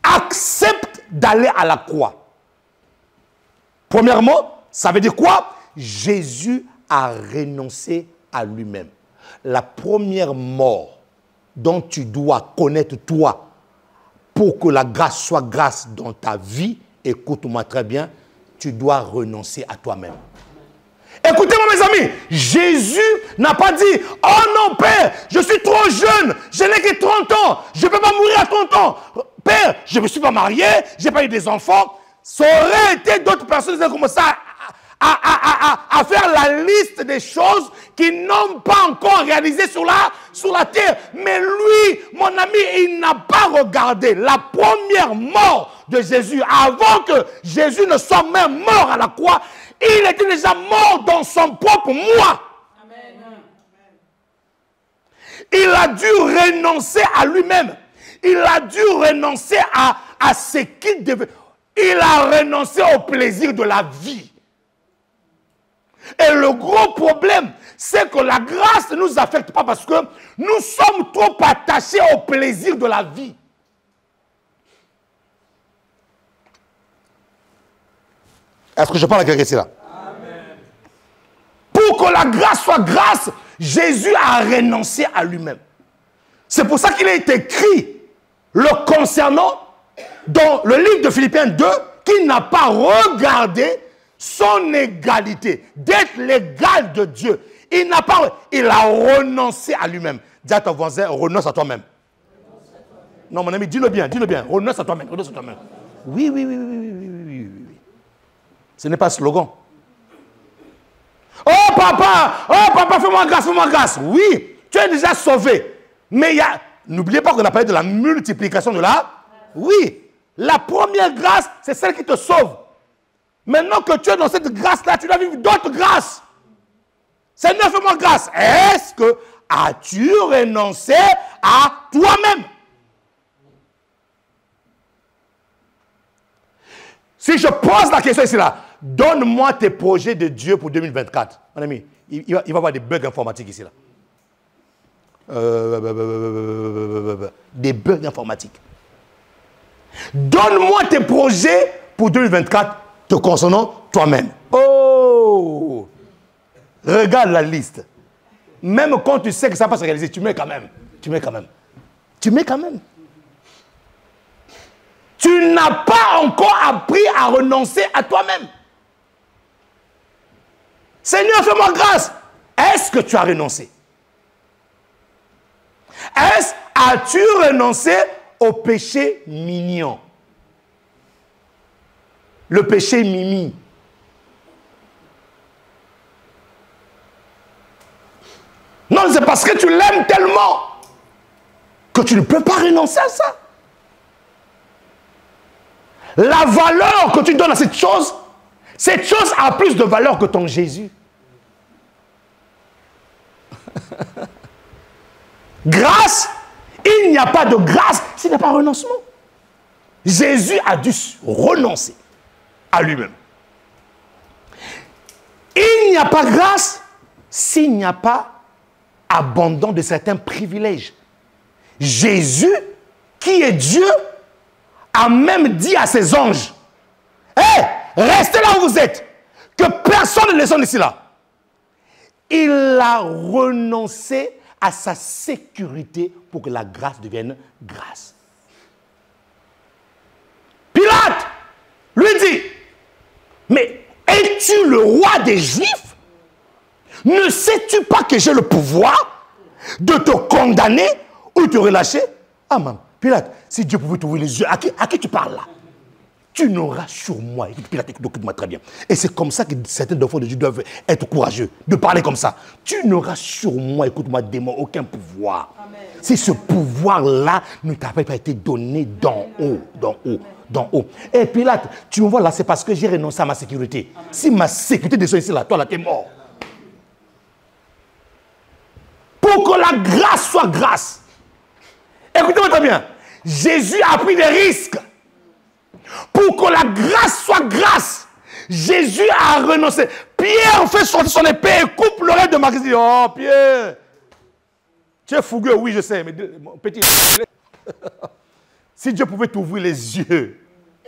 accepte d'aller à la croix. Premièrement, ça veut dire quoi? Jésus a renoncé à lui-même. La première mort dont tu dois connaître toi pour que la grâce soit grâce dans ta vie, écoute-moi très bien, tu dois renoncer à toi-même. Écoutez-moi mes amis, Jésus n'a pas dit « Oh non Père, je suis trop jeune, je n'ai que trente ans, je ne peux pas mourir à trente ans. Père, je ne me suis pas marié, je n'ai pas eu des enfants. » Ça aurait été d'autres personnes qui ont commencé à, à, à, à, à faire la liste des choses qu'ils n'ont pas encore réalisées sur la, sur la terre. Mais lui, mon ami, il n'a pas regardé la première mort de Jésus avant que Jésus ne soit même mort à la croix. Il était déjà mort dans son propre moi. Amen. Il a dû renoncer à lui-même. Il a dû renoncer à, à ce qu'il devait. Il a renoncé au plaisir de la vie. Et le gros problème, c'est que la grâce ne nous affecte pas parce que nous sommes trop attachés au plaisir de la vie. Est-ce que je parle à quelqu'un ici là? Amen. Pour que la grâce soit grâce, Jésus a renoncé à lui-même. C'est pour ça qu'il a été écrit le concernant dans le livre de Philippiens deux, qu'il n'a pas regardé son égalité, d'être l'égal de Dieu. Il n'a pas, il a renoncé à lui-même. Dis à ton voisin, renonce à toi-même. Non, mon ami, dis-le bien, dis-le bien. Renonce à toi-même, renonce à toi-même. Oui, oui, oui, oui, oui, oui, oui, oui. Ce n'est pas un slogan. Oh papa, oh papa, fais-moi grâce, fais-moi grâce. Oui, tu es déjà sauvé. Mais il y a, n'oubliez pas qu'on a parlé de la multiplication de la. Oui, la première grâce, c'est celle qui te sauve. Maintenant que tu es dans cette grâce-là, tu dois vivre d'autres grâces. Seigneur, fais-moi grâce. Est-ce que as-tu renoncé à toi-même? Si je pose la question ici là, donne-moi tes projets de Dieu pour deux mille vingt-quatre. Mon ami, il, il, va, il va y avoir des bugs informatiques ici là. Euh, des bugs informatiques. Donne-moi tes projets pour deux mille vingt-quatre te concernant toi-même. Oh! Regarde la liste. Même quand tu sais que ça va pas se réaliser, tu mets quand même. Tu mets quand même. Tu mets quand même. Tu n'as pas encore appris à renoncer à toi-même. Seigneur, fais-moi grâce. Est-ce que tu as renoncé? Est-ce as-tu renoncé au péché mignon? Le péché mimi. Non, c'est parce que tu l'aimes tellement que tu ne peux pas renoncer à ça. La valeur que tu donnes à cette chose, cette chose a plus de valeur que ton Jésus. Grâce, il n'y a pas de grâce s'il n'y a pas de renoncement. Jésus a dû renoncer à lui-même. Il n'y a pas de grâce s'il n'y a pas abandon de certains privilèges. Jésus, qui est Dieu, a même dit à ses anges, hé, hey, restez là où vous êtes, que personne ne descende ici là. Il a renoncé à sa sécurité pour que la grâce devienne grâce. Pilate lui dit, mais es-tu le roi des Juifs? Ne sais-tu pas que j'ai le pouvoir de te condamner ou de te relâcher? Ah maman, Pilate, si Dieu pouvait t'ouvrir les yeux, à qui, à qui tu parles là? Tu n'auras sur moi. Pilate, écoute-moi très bien. Et c'est comme ça que certains enfants de Dieu doivent être courageux, de parler comme ça. Tu n'auras sur moi, écoute-moi, démon, aucun pouvoir. Amen. Si ce pouvoir-là ne t'a pas été donné d'en haut, d'en haut, d'en haut. Et Pilate, tu me vois là, c'est parce que j'ai renoncé à ma sécurité. Amen. Si ma sécurité descend ici là, toi là, t'es mort. Pour que la grâce soit grâce. Écoutez-moi très bien. Jésus a pris des risques. Pour que la grâce soit grâce, Jésus a renoncé. Pierre fait sortir son épée et coupe l'oreille de Marie. Il dit, oh Pierre, tu es fougueux, oui je sais, mais mon petit... Si Dieu pouvait t'ouvrir les yeux.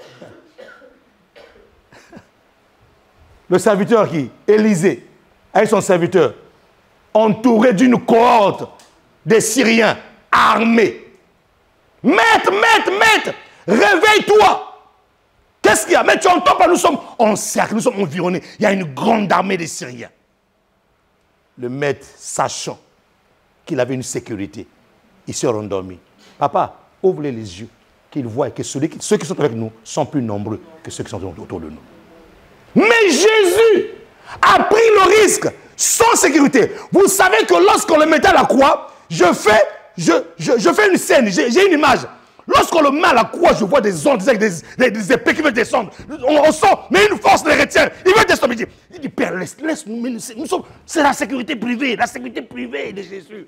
Le serviteur qui, Élisée, avec son serviteur, entouré d'une cohorte des Syriens armés. Maître, maître, maître, réveille-toi. Qu'est-ce qu'il y a? Mais tu entends pas, nous sommes en cercle, nous sommes environnés. Il y a une grande armée des Syriens. Le maître, sachant qu'il avait une sécurité, il s'est rendormi. Papa, ouvre les yeux, qu'il voit que ceux qui, ceux qui sont avec nous sont plus nombreux que ceux qui sont autour de nous. Mais Jésus a pris le risque sans sécurité. Vous savez que lorsqu'on le mettait à la croix, je fais, je, je, je fais une scène, j'ai une image. Lorsqu'on le met à la croix, je vois des ondes, des, des, des épées qui veulent descendre. On, on sent, mais une force les retient. Il veut descendre. Il dit, il dit Père, laisse, laisse nous, nous, nous sommes, c'est la sécurité privée, la sécurité privée de Jésus.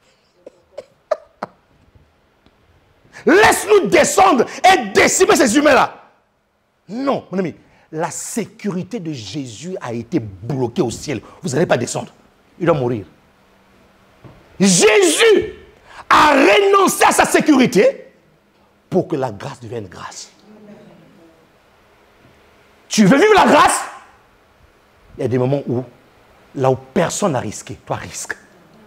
Laisse-nous descendre et décimer ces humains-là. Non, mon ami, la sécurité de Jésus a été bloquée au ciel. Vous n'allez pas descendre. Il doit mourir. Jésus a renoncé à sa sécurité pour que la grâce devienne grâce. Tu veux vivre la grâce? Il y a des moments où, là où personne n'a risqué, toi risque.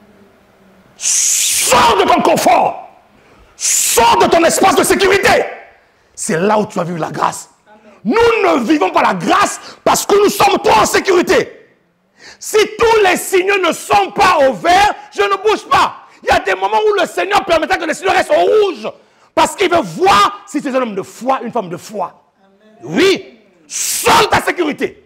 Sors de ton confort. Sors de ton espace de sécurité. C'est là où tu vas vivre la grâce. Nous ne vivons pas la grâce parce que nous sommes toi en sécurité. Si tous les signaux ne sont pas au vert, je ne bouge pas. Il y a des moments où le Seigneur permettra que les signaux restent au rouge. Parce qu'il veut voir si tu es un homme de foi, une femme de foi. Amen. Oui, sors de ta sécurité.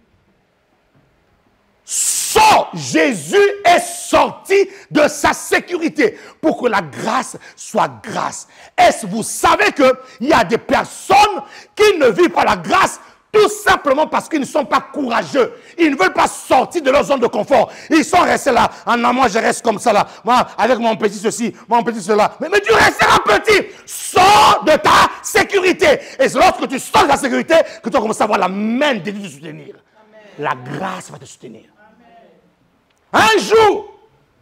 Sors. Jésus est sorti de sa sécurité pour que la grâce soit grâce. Est-ce que vous savez qu'il y a des personnes qui ne vivent pas la grâce tout simplement parce qu'ils ne sont pas courageux. Ils ne veulent pas sortir de leur zone de confort. Ils sont restés là. Ah non, moi je reste comme ça là. Moi, avec mon petit ceci, mon petit cela. Mais, mais tu resteras petit. Sors de ta sécurité. Et c'est lorsque tu sors de ta sécurité que tu vas commencer à voir la main de Dieu te soutenir. Amen. La grâce va te soutenir. Amen. Un jour,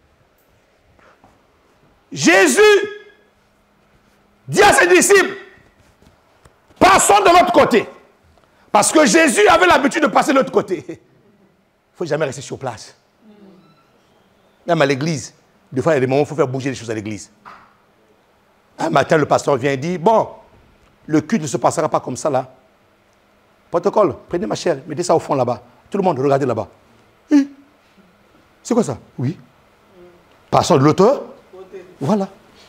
Jésus dit à ses disciples, passons de l'autre côté. Parce que Jésus avait l'habitude de passer de l'autre côté. Il ne faut jamais rester sur place. Même à l'église, des fois il y a des moments où il faut faire bouger les choses à l'église. Un matin, le pasteur vient et dit, bon, le culte ne se passera pas comme ça là. Protocole, prenez ma chair, mettez ça au fond là-bas. Tout le monde, regardez là-bas. Eh, c'est quoi ça? Oui. Passons de l'autre. Voilà.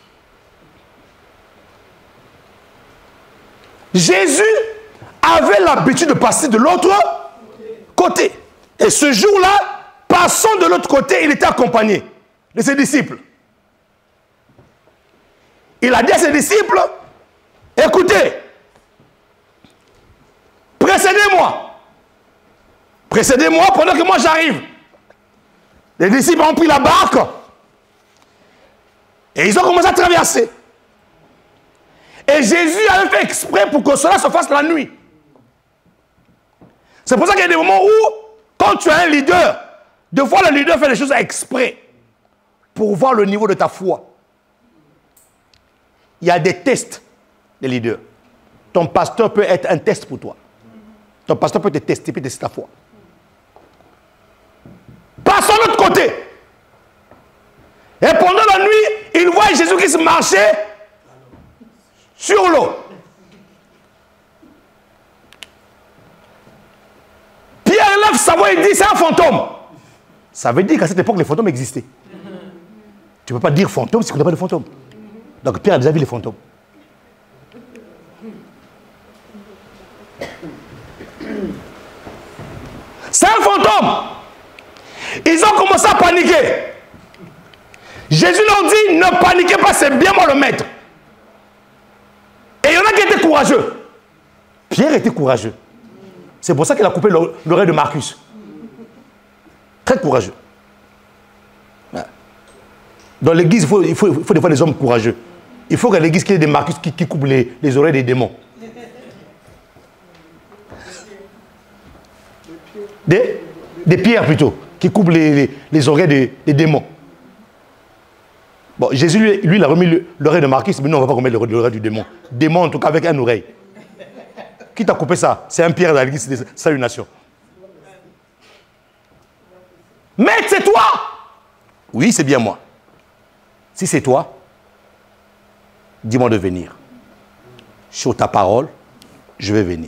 Jésus avait l'habitude de passer de l'autre côté. Et ce jour-là, passant de l'autre côté, il était accompagné de ses disciples. Il a dit à ses disciples, écoutez, précédez-moi. Précédez-moi pendant que moi j'arrive. Les disciples ont pris la barque et ils ont commencé à traverser. Et Jésus avait fait exprès pour que cela se fasse la nuit. C'est pour ça qu'il y a des moments où, quand tu as un leader, de fois le leader fait les choses exprès pour voir le niveau de ta foi. Il y a des tests des leaders. Ton pasteur peut être un test pour toi. Ton pasteur peut te tester, peut tester ta foi. Passons de l'autre côté. Et pendant la nuit, il voit Jésus-Christ marcher sur l'eau. Pierre lève sa voix et dit, c'est un fantôme. Ça veut dire qu'à cette époque, les fantômes existaient. Tu ne peux pas dire fantôme si tu ne connais pas de fantôme. Donc Pierre a déjà vu les fantômes. C'est un fantôme. Ils ont commencé à paniquer. Jésus leur dit, ne paniquez pas, c'est bien moi le maître. Et il y en a qui étaient courageux. Pierre était courageux. C'est pour ça qu'il a coupé l'oreille de Marcus. Très courageux. Dans l'église, il faut, il, faut, il faut des fois des hommes courageux. Il faut qu'à l'église, qu'il y ait des Marcus qui, qui coupent les, les oreilles des démons. Des, des pierres plutôt, qui coupent les, les, les oreilles des, des démons. Bon, Jésus, lui, lui il a remis l'oreille de Marquis, mais nous, on ne va pas remettre l'oreille du démon. Démon, en tout cas, avec une oreille. Qui t'a coupé ça? C'est un Pierre dans l'église de Salut-Nation. Maître, c'est toi? Oui, c'est bien moi. Si c'est toi, dis-moi de venir. Sur ta parole, je vais venir.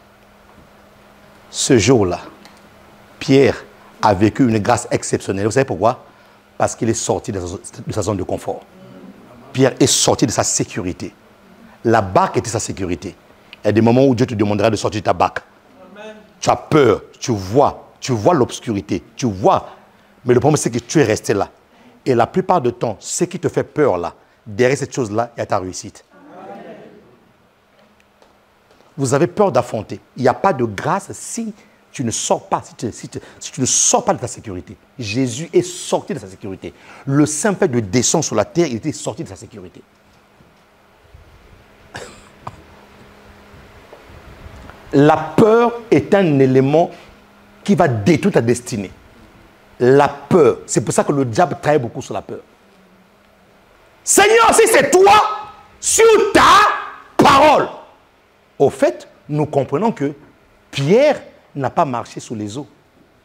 Ce jour-là, Pierre a vécu une grâce exceptionnelle. Vous savez pourquoi? Parce qu'il est sorti de sa, de sa zone de confort. Pierre est sorti de sa sécurité. La barque était sa sécurité. Il y a des moments où Dieu te demandera de sortir de ta barque. Amen. Tu as peur, tu vois, tu vois l'obscurité, tu vois. Mais le problème, c'est que tu es resté là. Et la plupart du temps, ce qui te fait peur là, derrière cette chose-là, il y a ta réussite. Amen. Vous avez peur d'affronter. Il n'y a pas de grâce si tu ne sors pas, si tu, si, tu, si tu ne sors pas de ta sécurité. Jésus est sorti de sa sécurité. Le simple fait de descendre sur la terre, il était sorti de sa sécurité. La peur est un élément qui va détruire ta destinée. La peur, c'est pour ça que le diable travaille beaucoup sur la peur. Seigneur, si c'est toi, sur ta parole. Au fait, nous comprenons que Pierre n'a pas marché sur les eaux.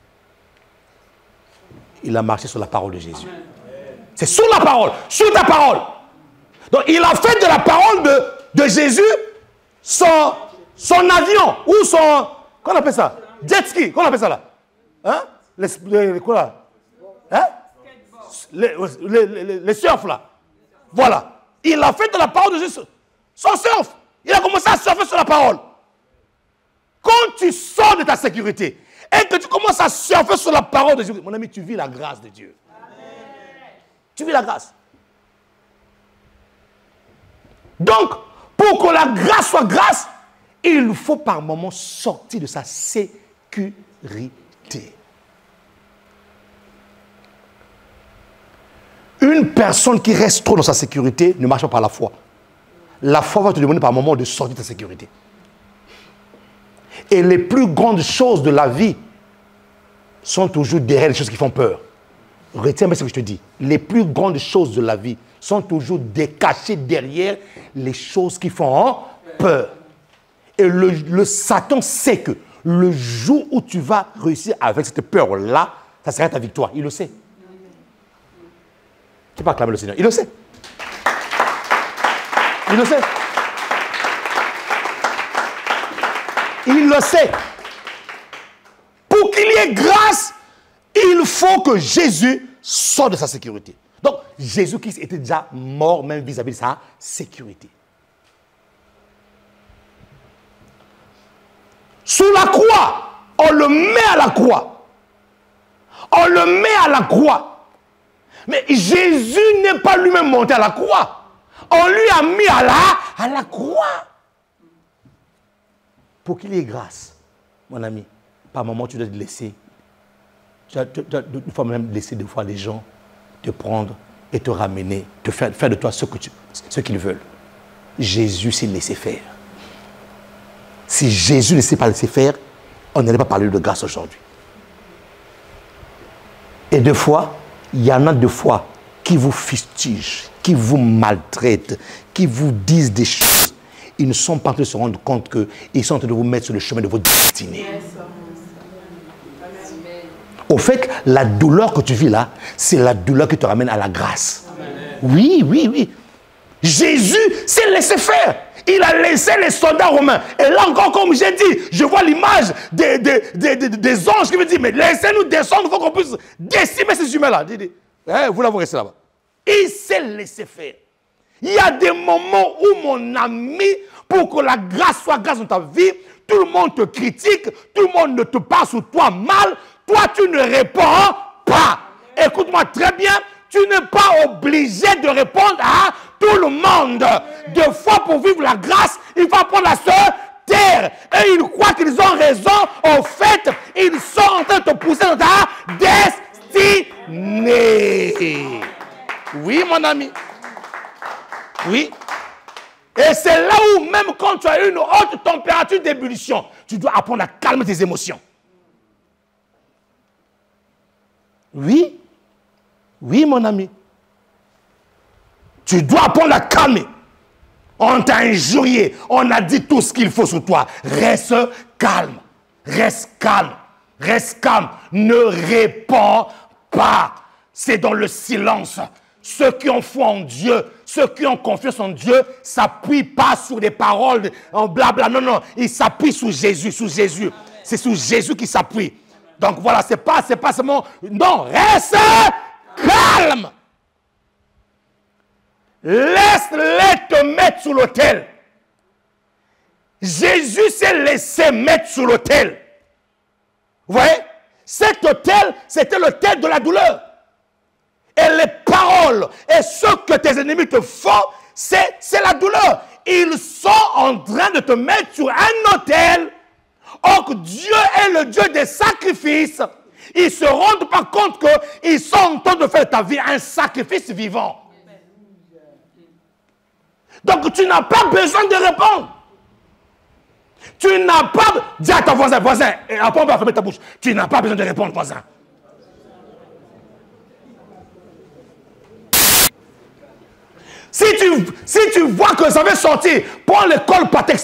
Il a marché sur la parole de Jésus. C'est sur la parole, sur ta parole. Donc il a fait de la parole de, de Jésus son, son avion ou son, qu'on appelle ça? Jet ski, qu'on appelle ça là? Hein? Les, les, quoi là? Hein? Les, les, les, les surfs là. Voilà. Il a fait de la parole de Jésus son surf. Il a commencé à surfer sur la parole. Quand tu sors de ta sécurité et que tu commences à surfer sur la parole de Dieu, mon ami, tu vis la grâce de Dieu. Amen. Tu vis la grâce. Donc, pour que la grâce soit grâce, il faut par moments sortir de sa sécurité. Une personne qui reste trop dans sa sécurité ne marche pas par la foi. La foi va te demander par moments de sortir de ta sécurité. Et les plus grandes choses de la vie sont toujours derrière les choses qui font peur. Retiens bien ce que je te dis. Les plus grandes choses de la vie sont toujours cachées derrière les choses qui font peur. Et le, le Satan sait que le jour où tu vas réussir avec cette peur-là, ça sera ta victoire. Il le sait. Tu peux pas acclamer le Seigneur. Il le sait. Il le sait. Il le sait. Pour qu'il y ait grâce, il faut que Jésus sorte de sa sécurité. Donc, Jésus-Christ était déjà mort même vis-à-vis de sa sécurité. Sous la croix, on le met à la croix. On le met à la croix. Mais Jésus n'est pas lui-même monté à la croix. On lui a mis à la, à la croix. Pour qu'il y ait grâce, mon ami, par moment tu dois te laisser, tu dois, tu dois des fois même laisser des fois les gens te prendre et te ramener, te faire, faire de toi ce que tu, ce qu'ils veulent. Jésus s'est laissé faire. Si Jésus ne s'est pas laissé faire, on n'allait pas parler de grâce aujourd'hui. Et des fois, il y en a des fois qui vous fustigent, qui vous maltraitent, qui vous disent des choses. Ils ne sont pas en train de se rendre compte qu'ils sont en train de vous mettre sur le chemin de votre destinée. Au fait, la douleur que tu vis là, c'est la douleur qui te ramène à la grâce. Oui, oui, oui. Jésus s'est laissé faire. Il a laissé les soldats romains. Et là encore, comme j'ai dit, je vois l'image des, des, des, des, des anges qui me disent, mais laissez-nous descendre, il faut qu'on puisse décimer ces humains-là. Eh, vous là, vous restez là-bas. Il s'est laissé faire. Il y a des moments où, mon ami, pour que la grâce soit grâce dans ta vie, tout le monde te critique, tout le monde ne te parle sur toi mal, toi tu ne réponds pas. Écoute-moi très bien, tu n'es pas obligé de répondre à tout le monde. Deux fois pour vivre la grâce, il faut apprendre à se taire. Et ils croient qu'ils ont raison. Au fait, ils sont en train de te pousser dans ta destinée. Oui, mon ami. Oui. Et c'est là où, même quand tu as une haute température d'ébullition, tu dois apprendre à calmer tes émotions. Oui. Oui, mon ami. Tu dois apprendre à calmer. On t'a injurié. On a dit tout ce qu'il faut sur toi. Reste calme. Reste calme. Reste calme. Ne réponds pas. C'est dans le silence. Ceux qui ont foi en Dieu, ceux qui ont confiance en Dieu, s'appuient pas sur des paroles en blabla. Non, non. Ils s'appuient sur Jésus, sur Jésus. C'est sur Jésus qu'ils s'appuient. Donc voilà, c'est pas, c'est pas seulement... Non, reste calme. Laisse-les te mettre sur l'autel. Jésus s'est laissé mettre sur l'autel. Vous voyez? Cet autel, c'était l'autel de la douleur. Et les paroles et ce que tes ennemis te font, c'est la douleur. Ils sont en train de te mettre sur un autel. Or que Dieu est le Dieu des sacrifices. Ils ne se rendent pas compte qu'ils sont en train de faire de ta vie un sacrifice vivant. Donc tu n'as pas besoin de répondre. Tu n'as pas... Dis à ton voisin, voisin, et après on va fermer ta bouche. Tu n'as pas besoin de répondre, voisin. Si tu, si tu vois que ça va sortir, prends le col Patex.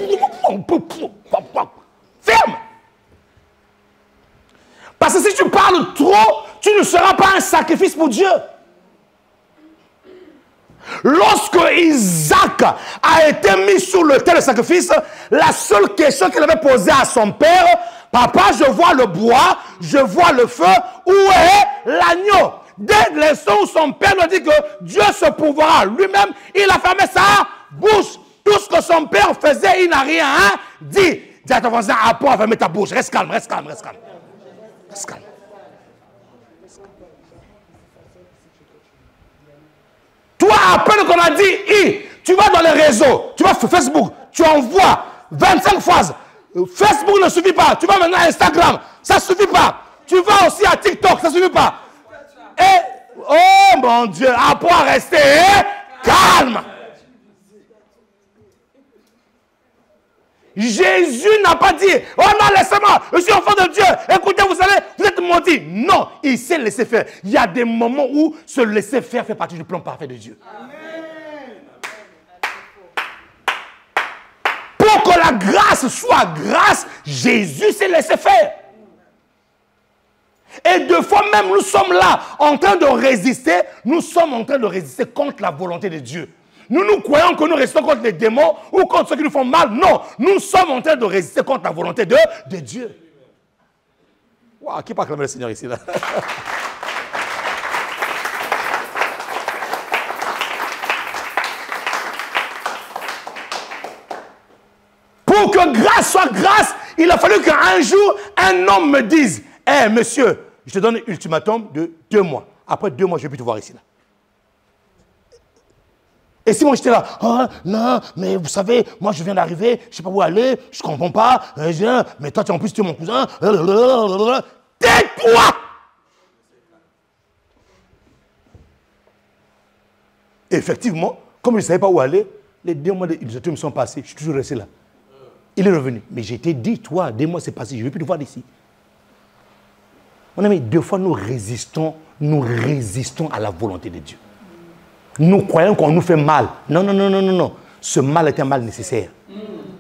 Ferme. Parce que si tu parles trop, tu ne seras pas un sacrifice pour Dieu. Lorsque Isaac a été mis sur l'autel de sacrifice, la seule question qu'il avait posée à son père, papa, je vois le bois, je vois le feu, où est l'agneau? Dès l'instant où son père lui dit que Dieu se pourvoira lui-même, il a fermé sa bouche. Tout ce que son père faisait, il n'a rien hein, dit. Dis à ton voisin, apprends à fermer ta bouche. Reste calme, reste calme, reste calme. Reste calme. Toi, à peine qu'on a dit I, tu vas dans les réseaux, tu vas sur Facebook, tu envoies vingt-cinq phrases. Facebook ne suffit pas. Tu vas maintenant à Instagram, ça ne suffit pas. Tu vas aussi à TikTok, ça ne suffit pas. Et, oh mon Dieu, apprends à rester calme. Jésus n'a pas dit, oh non, laissez-moi, je suis enfant de Dieu. Écoutez, vous savez, vous êtes maudits. Non, il s'est laissé faire. Il y a des moments où se laisser faire fait partie du plan parfait de Dieu. Amen. Pour que la grâce soit grâce, Jésus s'est laissé faire. Et deux fois même, nous sommes là en train de résister. Nous sommes en train de résister contre la volonté de Dieu. Nous, nous croyons que nous restons contre les démons ou contre ceux qui nous font mal. Non, nous sommes en train de résister contre la volonté de, de Dieu. Wow, qui peut acclamer le Seigneur ici là? Pour que grâce soit grâce, il a fallu qu'un jour, un homme me dise, hé hey, monsieur, je te donne un ultimatum de deux mois. Après deux mois, je ne vais plus te voir ici là. Et si moi j'étais là, oh non, mais vous savez, moi je viens d'arriver, je ne sais pas où aller, je ne comprends pas, mais toi en plus tu es mon cousin, tais-toi! Effectivement, comme je ne savais pas où aller, les deux mois de l'utilisateur me sont passés, je suis toujours resté là. Il est revenu. Mais j'ai été dit, toi, deux mois c'est passé, je ne vais plus te voir d'ici. Mon ami, deux fois nous résistons, nous résistons à la volonté de Dieu. Nous croyons qu'on nous fait mal. Non, non, non, non, non, non. Ce mal est un mal nécessaire. Oui,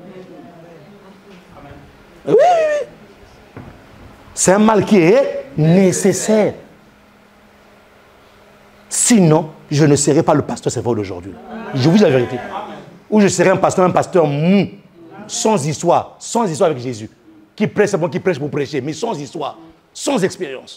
oui, oui. C'est un mal qui est nécessaire. Sinon, je ne serai pas le pasteur Stéphane d'aujourd'hui. Je vous dis la vérité. Ou je serai un pasteur, un pasteur mou, sans histoire, sans histoire avec Jésus. Qui prêche, c'est bon, qui prêche pour prêcher, mais sans histoire, sans expérience.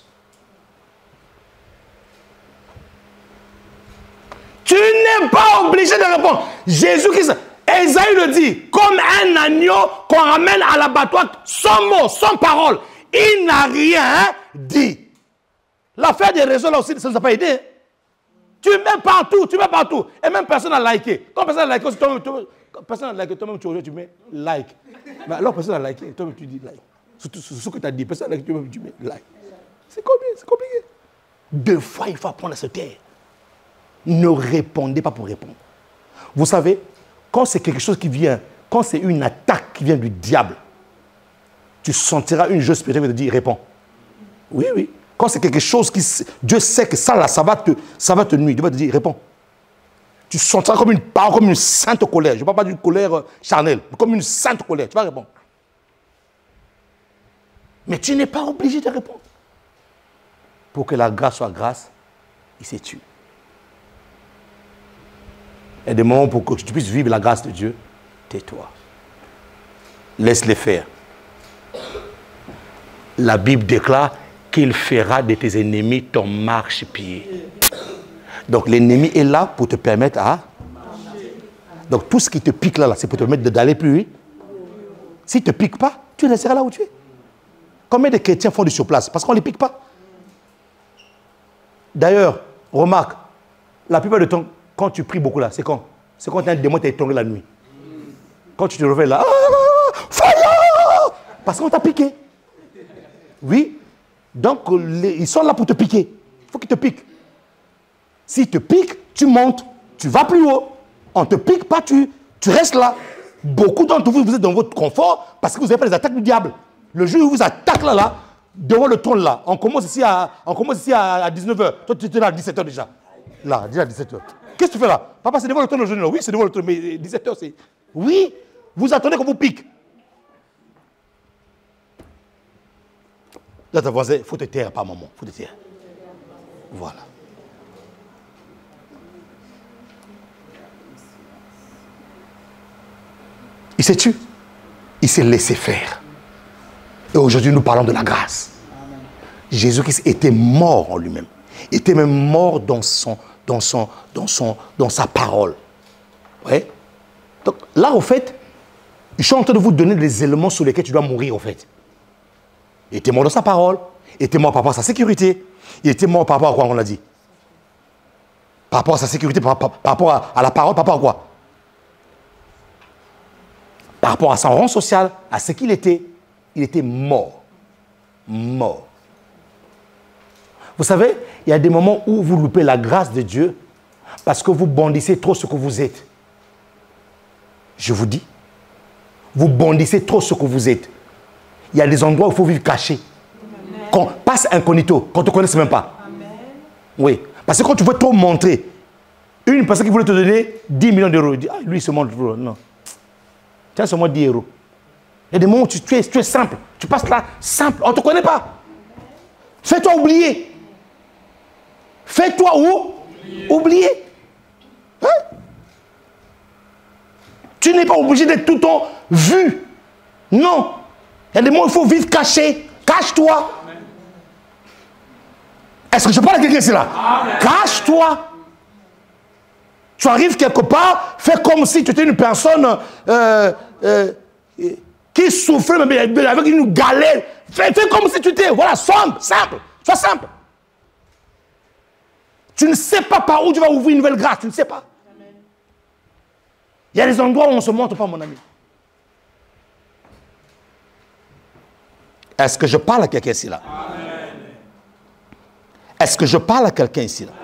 Tu n'es pas obligé de répondre. Jésus-Christ, Esaïe le dit, comme un agneau qu'on ramène à l'abattoir sans mots, sans parole. Il n'a rien dit. L'affaire des réseaux, là aussi, ça ne nous a pas aidé. Hein? Tu mets partout, tu mets partout. Et même personne n'a liké. Quand personne n'a liké, toi-même, personne n'a liké, toi-même, tu, tu mets like. Mais alors, personne n'a liké, toi-même, tu dis like. Surtout ce que tu as dit, personne n'a liké, toi-même, tu mets like. C'est compliqué, c'est compliqué. Deux fois, il faut apprendre à se taire. Ne répondez pas pour répondre. Vous savez, quand c'est quelque chose qui vient, quand c'est une attaque qui vient du diable, tu sentiras une chose spirituelle qui te dit, réponds. Oui, oui. Quand c'est quelque chose qui... Dieu sait que ça, là, ça va te, ça va te nuire. Dieu va te dire, réponds. Tu sentiras comme une parole, comme une sainte colère. Je ne parle pas d'une colère charnelle, mais comme une sainte colère. Tu vas répondre. Mais tu n'es pas obligé de répondre. Pour que la grâce soit grâce, il s'est tué. Il y a des moments pour que tu puisses vivre la grâce de Dieu, tais-toi. Laisse-les faire. La Bible déclare qu'il fera de tes ennemis ton marchepied. Donc l'ennemi est là pour te permettre à... Donc tout ce qui te pique là, là c'est pour te permettre d'aller plus vite. S'il ne te pique pas, tu resteras là où tu es. Combien de chrétiens font du surplace? Parce qu'on ne les pique pas. D'ailleurs, remarque, la plupart du temps, quand tu pries beaucoup là, c'est quand? C'est quand tu as un démon qui t'a étonné la nuit. Quand tu te réveilles là, ah, fire! Parce qu'on t'a piqué. Oui. Donc, les, ils sont là pour te piquer. Il faut qu'ils te piquent. S'ils te piquent, tu montes, tu vas plus haut. On ne te pique pas, tu, tu restes là. Beaucoup d'entre vous, vous êtes dans votre confort parce que vous n'avez pas les attaques du diable. Le jour où vous attaque là, là, devant le trône là, on commence ici à, on commence ici à, à dix-neuf heures. Toi, tu es là à dix-sept heures déjà. Là, déjà à dix-sept heures. Qu'est-ce que tu fais là? Papa, c'est devant le trône aujourd'hui. Oui, c'est devant le trône, mais dix-sept heures, c'est... Oui, vous attendez qu'on vous pique. Là, ta voisin, il faut te taire, pas maman, il faut te taire. Voilà. Il s'est tué. Il s'est laissé faire. Et aujourd'hui, nous parlons de la grâce. Jésus-Christ était mort en lui-même. Il était même mort dans, son, dans, son, dans, son, dans sa parole. Ouais. Donc là, en fait, je suis en train de vous donner des éléments sur lesquels tu dois mourir, en fait. Il était mort dans sa parole. Il était mort par rapport à sa sécurité. Il était mort par rapport à quoi on a dit? Par rapport à sa sécurité, par, par, par rapport à, à la parole, par rapport à quoi? Par rapport à son rang social, à ce qu'il était. Il était mort. Mort. Vous savez, il y a des moments où vous loupez la grâce de Dieu parce que vous bondissez trop ce que vous êtes. Je vous dis, vous bondissez trop ce que vous êtes. Il y a des endroits où il faut vivre caché. Qu'on passe incognito, qu'on ne te connaisse même pas. Amen. Oui. Parce que quand tu veux trop montrer, une personne qui voulait te donner dix millions d'euros, il dit, ah, lui, il se montre. Non. Tu as seulement dix euros. Il y a des moments où tu, tu, es, tu es simple. Tu passes là, simple. On ne te connaît pas. Fais-toi oublier. Fais-toi où? Oublier. oublier. Hein? Tu n'es pas obligé d'être tout le temps vu. Non. Il y a des moments où il faut vivre caché. Cache-toi. Est-ce que je parle à quelqu'un ici là? Cache-toi. Tu arrives quelque part, fais comme si tu étais une personne euh, euh, qui souffrait, mais avec une galère. Fais, fais comme si tu étais, voilà, simple, simple. Sois simple. Tu ne sais pas par où tu vas ouvrir une nouvelle grâce, tu ne sais pas. Il y a des endroits où on ne se montre pas, mon ami. Est-ce que je parle à quelqu'un ici là? Est-ce que je parle à quelqu'un ici là?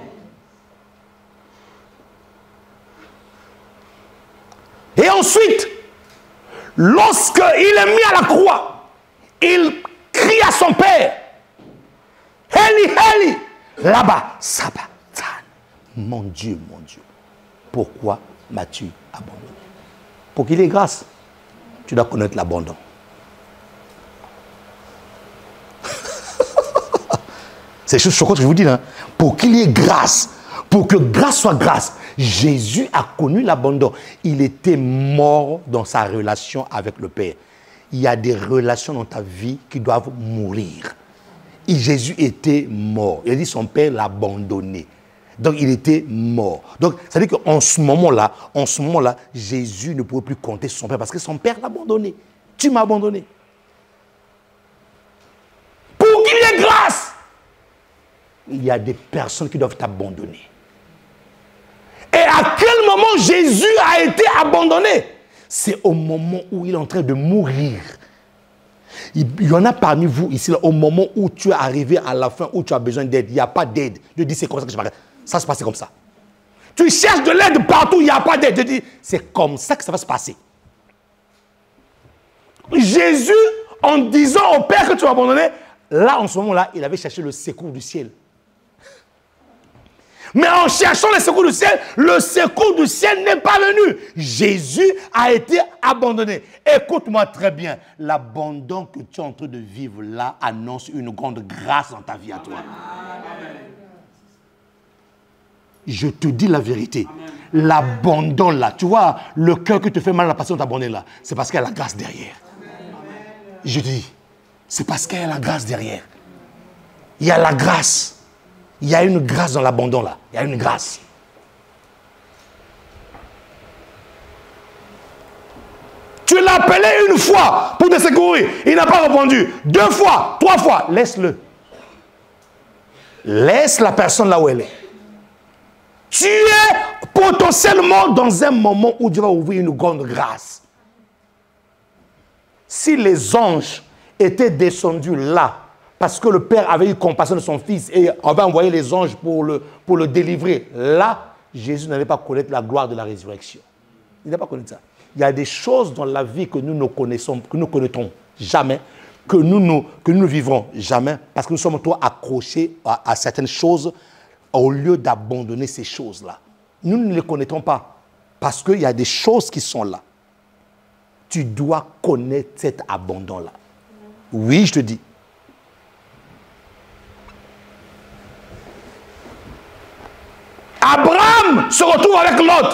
Et ensuite, lorsqu'il est mis à la croix, il crie à son père, Heli, Heli, là-bas, Sabatan. Mon Dieu, mon Dieu, pourquoi m'as-tu abandonné? Pour qu'il ait grâce, tu dois connaître l'abandon. C'est chose choquante que je vous dis, hein? Pour qu'il y ait grâce, pour que grâce soit grâce, Jésus a connu l'abandon. Il était mort dans sa relation avec le Père. Il y a des relations dans ta vie qui doivent mourir. Et Jésus était mort. Il a dit son Père l'a abandonné. Donc il était mort. Donc ça veut dire qu'en ce moment-là, en ce moment-là, Jésus ne pouvait plus compter sur son Père parce que son Père l'a abandonné. Tu m'as abandonné. Pour qu'il y ait grâce, il y a des personnes qui doivent t'abandonner. Et à quel moment Jésus a été abandonné? C'est au moment où il est en train de mourir. Il y en a parmi vous ici, là, au moment où tu es arrivé à la fin, où tu as besoin d'aide. Il n'y a pas d'aide. Je dis, c'est comme ça que je parle. Ça se passe comme ça. Tu cherches de l'aide partout, il n'y a pas d'aide. Je dis, c'est comme ça que ça va se passer. Jésus, en disant au Père que tu as abandonné, là, en ce moment-là, il avait cherché le secours du ciel. Mais en cherchant le secours du ciel, le secours du ciel n'est pas venu. Jésus a été abandonné. Écoute-moi très bien. L'abandon que tu es en train de vivre là annonce une grande grâce dans ta vie à toi. Je te dis la vérité. L'abandon là, tu vois, le cœur qui te fait mal, la passion de t'abandonner là, c'est parce qu'il y a la grâce derrière. Je te dis, c'est parce qu'il y a la grâce derrière. Il y a la grâce. Il y a une grâce dans l'abandon là. Il y a une grâce. Tu l'as appelé une fois pour te secourir. Il n'a pas répondu. Deux fois, trois fois. Laisse-le. Laisse la personne là où elle est. Tu es potentiellement dans un moment où Dieu va ouvrir une grande grâce. Si les anges étaient descendus là, parce que le Père avait eu compassion de son Fils et avait envoyé les anges pour le, pour le délivrer, là, Jésus n'allait pas connaître la gloire de la résurrection. Il n'a pas connu ça. Il y a des choses dans la vie que nous ne connaissons, que nous ne connaîtrons jamais, que nous, nous, que nous ne vivrons jamais, parce que nous sommes trop accrochés à, à certaines choses au lieu d'abandonner ces choses-là. Nous ne les connaîtrons pas, parce qu'il y a des choses qui sont là. Tu dois connaître cet abandon-là. Oui, je te dis. Abraham se retrouve avec Lot.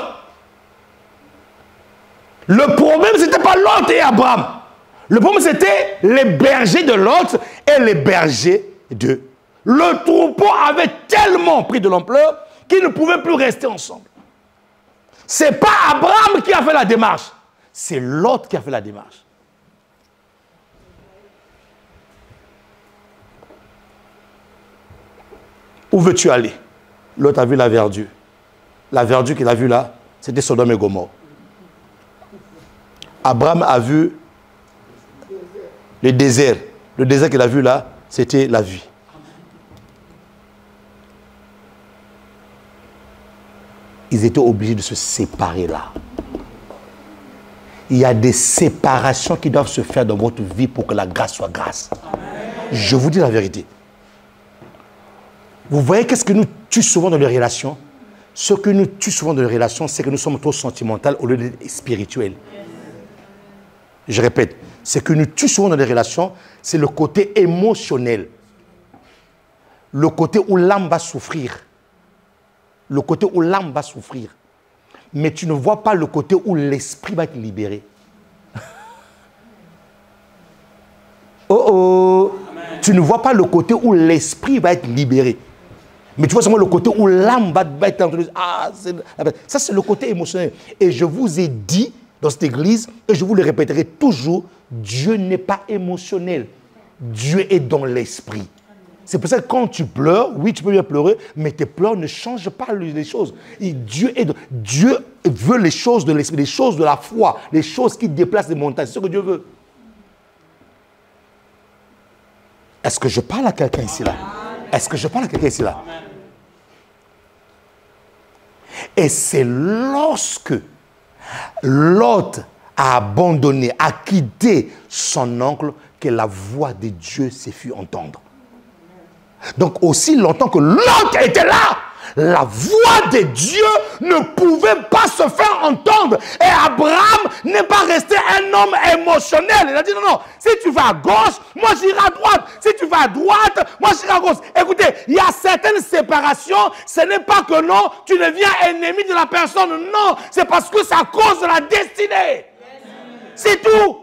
Le problème, ce n'était pas Lot et Abraham. Le problème, c'était les bergers de Lot et les bergers de... Le troupeau avait tellement pris de l'ampleur qu'ils ne pouvaient plus rester ensemble. Ce n'est pas Abraham qui a fait la démarche. C'est Lot qui a fait la démarche. Où veux-tu aller? Lot a vu la verdure. La verdure qu'il a vue là, c'était Sodome et Gomorrhe. Abraham a vu le désert. Le désert qu'il a vu là, c'était la vie. Ils étaient obligés de se séparer là. Il y a des séparations qui doivent se faire dans votre vie pour que la grâce soit grâce. Je vous dis la vérité. Vous voyez qu'est-ce que nous tue souvent dans les relations? Ce que nous tue souvent dans les relations, c'est que nous sommes trop sentimentaux au lieu d'être spirituels. Je répète, ce que nous tue souvent dans les relations, c'est le côté émotionnel. Le côté où l'âme va souffrir. Le côté où l'âme va souffrir. Mais tu ne vois pas le côté où l'esprit va être libéré. Oh oh! Amen. Tu ne vois pas le côté où l'esprit va être libéré. Mais tu vois seulement le côté où l'âme va, va être... Ah, ça, c'est le côté émotionnel. Et je vous ai dit dans cette église, et je vous le répéterai toujours, Dieu n'est pas émotionnel. Dieu est dans l'esprit. C'est pour ça que quand tu pleures, oui, tu peux bien pleurer, mais tes pleurs ne changent pas les choses. Et Dieu, est, Dieu veut les choses de l'esprit, les choses de la foi, les choses qui déplacent les montagnes. C'est ce que Dieu veut. Est-ce que je parle à quelqu'un ici là? Est-ce que je parle à quelqu'un ici là? Et c'est lorsque Lot a abandonné, a quitté son oncle, que la voix de Dieu s'est fait entendre. Donc aussi longtemps que Lot était là, la voix de Dieu ne pouvait pas se faire entendre. Et Abraham n'est pas resté un homme émotionnel. Il a dit non, non, si tu vas à gauche, moi j'irai à droite. Si tu vas à droite, moi j'irai à gauche. Écoutez, il y a certaines séparations, ce n'est pas que non, tu deviens ennemi de la personne. Non, c'est parce que c'est à cause de la destinée. C'est tout.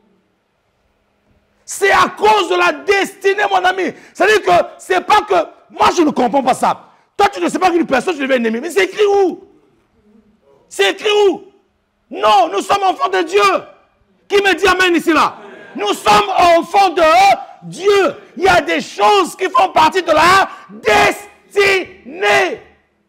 C'est à cause de la destinée, mon ami. C'est-à-dire que c'est pas que... Moi, je ne comprends pas ça. Toi, tu ne sais pas qu'une personne, tu deviens ennemi. Mais c'est écrit où? C'est écrit où? Non, nous sommes enfants de Dieu. Qui me dit amen ici, là? Nous sommes enfants de Dieu. Il y a des choses qui font partie de la destinée.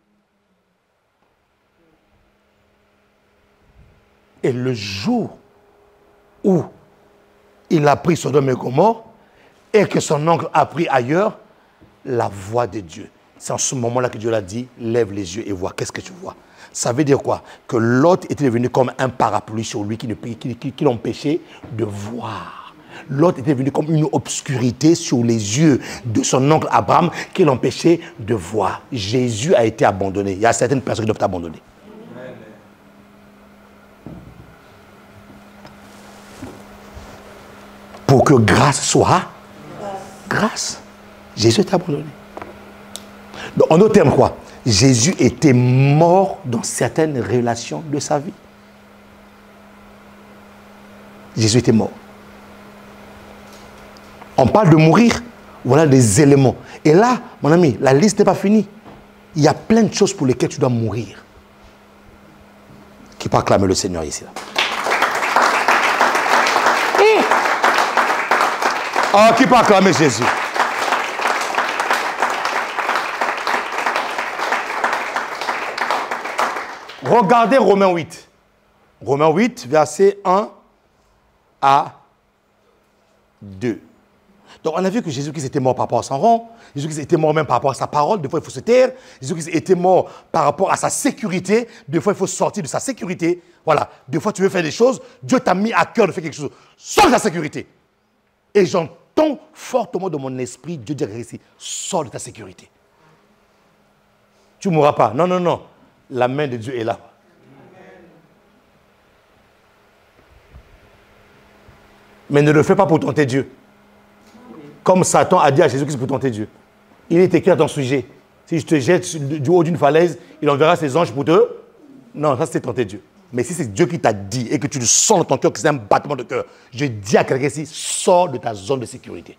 Et le jour où il a pris Sodome et Gomorrhe et que son oncle a pris ailleurs, la voix de Dieu. C'est en ce moment-là que Dieu l'a dit, lève les yeux et vois. Qu'est-ce que tu vois? Ça veut dire quoi? Que Lot était devenu comme un parapluie sur lui qui, qui, qui, qui l'empêchait de voir. l'autre était venu comme une obscurité sur les yeux de son oncle Abraham qui l'empêchait de voir. Jésus a été abandonné. Il y a certaines personnes qui doivent être abandonnées. Pour que grâce soit grâce. Jésus est abandonné. Donc, en d'autres termes, quoi? Jésus était mort dans certaines relations de sa vie. Jésus était mort. On parle de mourir. Voilà des éléments. Et là, mon ami, la liste n'est pas finie. Il y a plein de choses pour lesquelles tu dois mourir. Qui peut acclamer le Seigneur ici, là? Ah, qui peut acclamer Jésus? Regardez Romains huit. Romains huit, versets un à deux. Donc, on a vu que Jésus-Christ était mort par rapport à son rang. Jésus-Christ était mort même par rapport à sa parole. Des fois, il faut se taire. Jésus-Christ était mort par rapport à sa sécurité. Des fois, il faut sortir de sa sécurité. Voilà. Des fois, tu veux faire des choses. Dieu t'a mis à cœur de faire quelque chose. Sors de ta sécurité. Et j'entends fortement de mon esprit Dieu dire ici, sors de ta sécurité. Tu ne mourras pas. Non, non, non. La main de Dieu est là. Mais ne le fais pas pour tenter Dieu. Comme Satan a dit à Jésus-Christ pour tenter Dieu. Il est écrit à ton sujet. Si je te jette du haut d'une falaise, il enverra ses anges pour te... Non, ça c'est tenter Dieu. Mais si c'est Dieu qui t'a dit et que tu le sens dans ton cœur, que c'est un battement de cœur, je dis à quelqu'un ici, sors de ta zone de sécurité.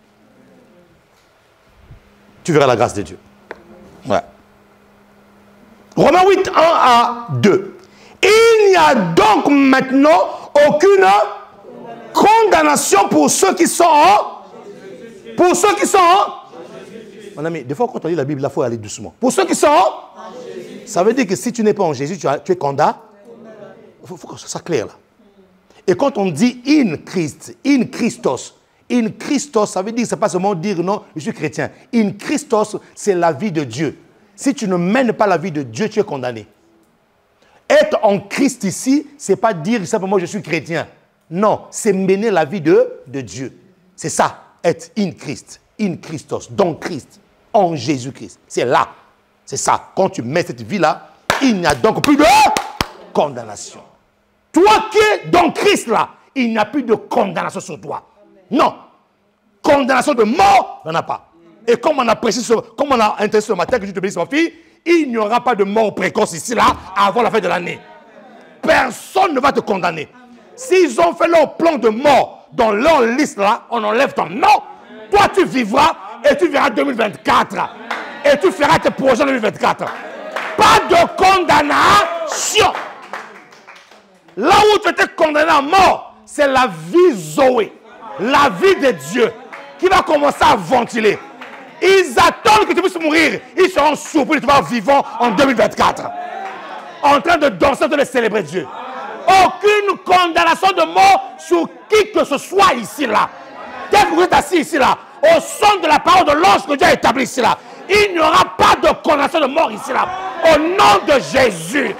Tu verras la grâce de Dieu. Ouais. Romains huit, un à deux. Il n'y a donc maintenant aucune condamnation pour ceux qui sont en... Pour ceux qui sont en... Mon ami, des fois quand on lit la Bible, il faut aller doucement. Pour ceux qui sont en... Ça veut dire que si tu n'es pas en Jésus, tu, as, tu es condamné. Il faut, faut que ça soit clair là. Et quand on dit in Christ, in Christos, in Christos, ça veut dire, c'est pas seulement dire non, je suis chrétien. In Christos, c'est la vie de Dieu. Si tu ne mènes pas la vie de Dieu, tu es condamné. Être en Christ ici, ce n'est pas dire simplement je suis chrétien. Non, c'est mener la vie de, de Dieu. C'est ça, être in Christ, in Christos, dans Christ, en Jésus-Christ. C'est là, c'est ça. Quand tu mets cette vie-là, il n'y a donc plus de condamnation. Toi qui es dans Christ là, il n'y a plus de condamnation sur toi. Non. Condamnation de mort, il n'y en a pas. Et comme on a prêché, comme on a intéressé ce matin, que je te bénisse ma fille, il n'y aura pas de mort précoce ici là, avant la fin de l'année. Personne ne va te condamner. S'ils ont fait leur plan de mort dans leur liste là, on enlève ton nom. Toi tu vivras et tu verras deux mille vingt-quatre. Et tu feras tes projets deux mille vingt-quatre. Pas de condamnation. Là où tu étais condamné à mort, c'est la vie Zoé, la vie de Dieu, qui va commencer à ventiler. Ils attendent que tu puisses mourir. Ils seront surpris de te voir vivant en deux mille vingt-quatre. En train de danser, de célébrer Dieu. Aucune condamnation de mort sur qui que ce soit ici, là. Dès que vous êtes assis ici, là, au son de la parole de l'ange que Dieu a établi ici, là, il n'y aura pas de condamnation de mort ici, là. Au nom de Jésus.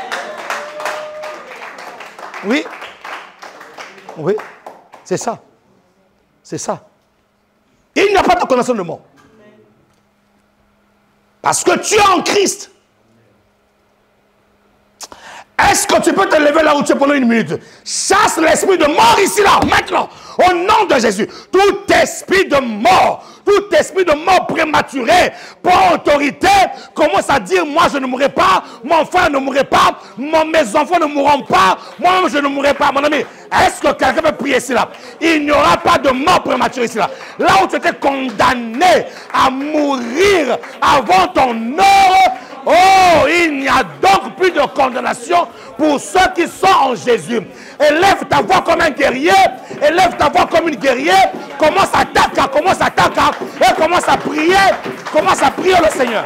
Oui. Oui. C'est ça. C'est ça. Il n'y a pas de condamnation de mort. Parce que tu es en Christ. Est-ce que tu peux te lever là où tu es pendant une minute? Chasse l'esprit de mort ici, là, maintenant. Au nom de Jésus. Tout esprit de mort, tout esprit de mort prématuré, pour autorité, commence à dire, moi je ne mourrai pas, mon frère ne mourra pas, mon, mes enfants ne mourront pas, moi-même je ne mourrai pas. Mon ami, est-ce que quelqu'un peut prier ici là? Il n'y aura pas de mort prématurée ici là. Là où tu étais condamné à mourir avant ton heure, oh, il n'y a donc plus de condamnation pour ceux qui sont en Jésus. Élève ta voix comme un guerrier, élève ta voix comme une guerrière, commence à attaquer, commence à attaquer, et commence à prier, commence à prier le Seigneur.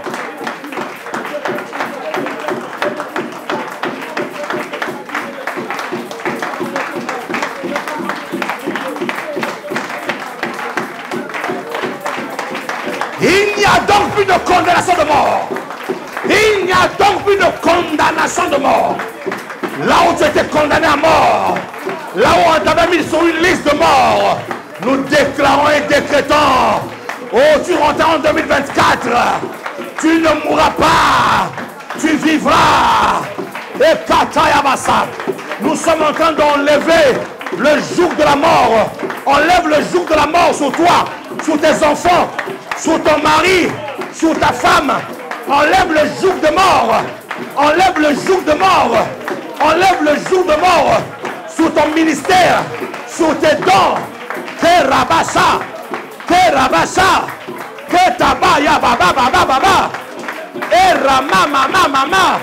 Il n'y a donc plus de condamnation de mort. Il n'y a donc plus de condamnation de mort. Là où tu étais condamné à mort, là où on t'avait mis sur une liste de mort, Nous déclarons et décrétons. Oh, tu rentres en deux mille vingt-quatre. Tu ne mourras pas. Tu vivras. Et Katayabasa. Nous sommes en train d'enlever le joug de la mort. Enlève le joug de la mort sur toi, sur tes enfants, sur ton mari, sur ta femme. Enlève le joug de mort. Enlève le joug de mort. Enlève le joug de mort sur ton ministère, sur tes dons. Que rabassa, que rabassa, que tabaya baba baba baba. Et rama mama mama.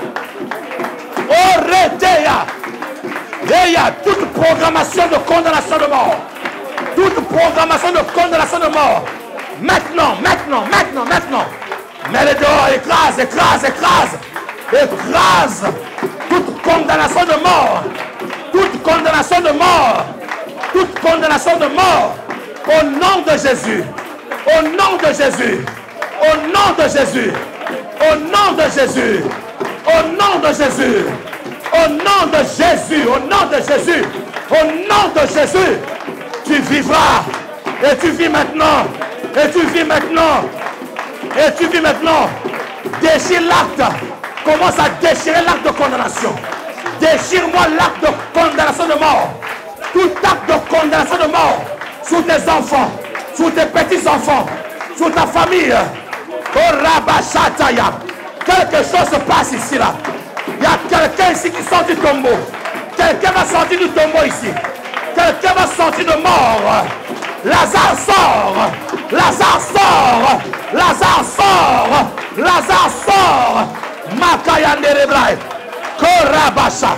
Oreteya. Et il y a toute programmation de condamnation de mort. Toute programmation de condamnation de mort. Maintenant, maintenant, maintenant, maintenant. Mets-les dehors, écrase, écrase, écrase. Écrase toute condamnation de mort. Toute condamnation de mort. Toute condamnation de mort. Au nom de Jésus. Au nom de Jésus. Au nom de Jésus. Au nom de Jésus. Au nom de Jésus. Au nom de Jésus. Au nom de Jésus. Au nom de Jésus. Tu vivras. Et tu vis maintenant. Et tu vis maintenant. Et tu vis maintenant. Déchire l'acte. Commence à déchirer l'acte de condamnation. Déchire-moi l'acte de condamnation de mort. Tout acte de condamnation de mort sur tes enfants, sur tes petits-enfants, sur ta famille. Oh Rabashataya. Quelque chose se passe ici là. Il y a quelqu'un ici qui sort du tombeau. Quelqu'un va sortir du tombeau ici. Quelqu'un va sortir de mort. Lazare sort. Lazare sort. Lazare sort. Lazare sort. Makaya Nerebraï. Korabasha.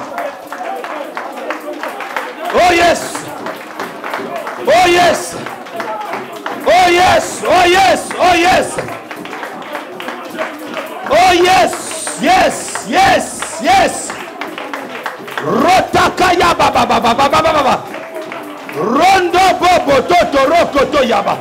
Oh yes. Oh yes. Oh yes. Oh yes. Oh yes. Oh yes. Yes. Yes. Yes. Rotakaya baba baba baba baba. Rondo bobo toto rokoto yaba.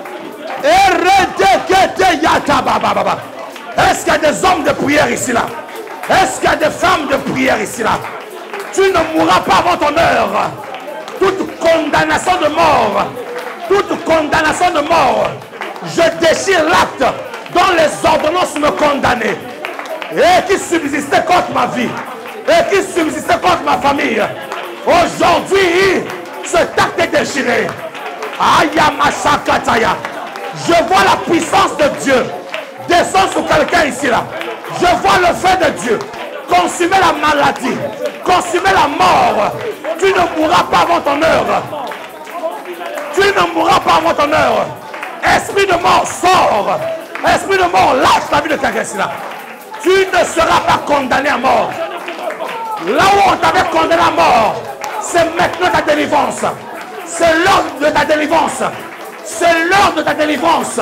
Eredekete yata baba baba. Est-ce qu'il y a des hommes de prière ici là? Est-ce qu'il y a des femmes de prière ici là? Tu ne mourras pas avant ton heure. Toute condamnation de mort, toute condamnation de mort, je déchire l'acte dont les ordonnances me condamnaient et qui subsistait contre ma vie et qui subsistait contre ma famille. Aujourd'hui, ce acte est déchiré. Ayamasakataya. Je vois la puissance de Dieu descendre sur quelqu'un ici là. Je vois le feu de Dieu consumer la maladie, consumer la mort. Tu ne mourras pas avant ton heure. Tu ne mourras pas avant ton heure. Esprit de mort, sort. Esprit de mort, lâche la vie de quelqu'un ici là. Tu ne seras pas condamné à mort. Là où on t'avait condamné à mort, c'est maintenant ta délivrance. C'est l'heure de ta délivrance. C'est l'heure de ta délivrance.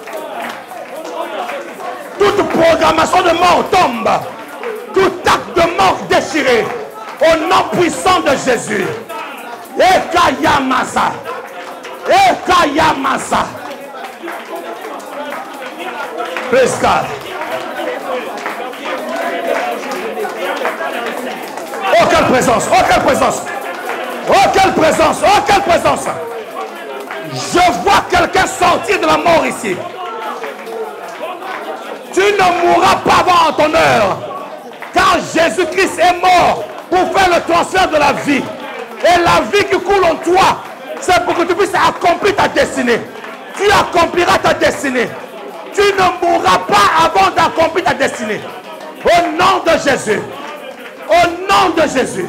Toute programmation de mort tombe. Tout acte de mort déchiré. Au nom puissant de Jésus. Ekayamasa. Ekayamasa. Praise God. Oh, quelle présence. Oh, quelle présence. Oh, quelle présence. Oh, quelle présence. Je vois quelqu'un sortir de la mort ici. Tu ne mourras pas avant ton heure. Car Jésus-Christ est mort pour faire le transfert de la vie. Et la vie qui coule en toi, c'est pour que tu puisses accomplir ta destinée. Tu accompliras ta destinée. Tu ne mourras pas avant d'accomplir ta destinée. Au nom de Jésus. Au nom de Jésus.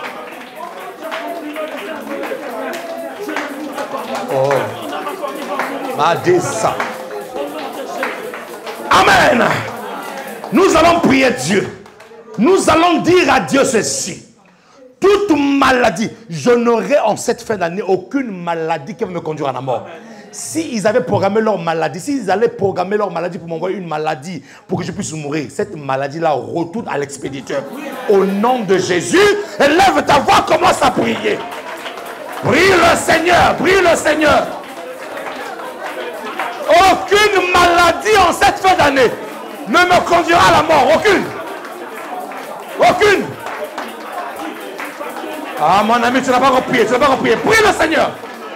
Oh. Madessa. Amen. Nous allons prier Dieu. Nous allons dire à Dieu ceci. Toute maladie, je n'aurai en cette fin d'année aucune maladie qui va me conduire à la mort. S'ils avaient programmé leur maladie, s'ils allaient programmer leur maladie pour m'envoyer une maladie pour que je puisse mourir, cette maladie-là retourne à l'expéditeur. Au nom de Jésus, élève ta voix, commence à prier. Prie le Seigneur, prie le Seigneur. Aucune maladie en cette fin d'année ne me conduira à la mort. Aucune. Aucune. Ah mon ami, tu n'as pas repris, tu n'as pas repris. Prie le Seigneur.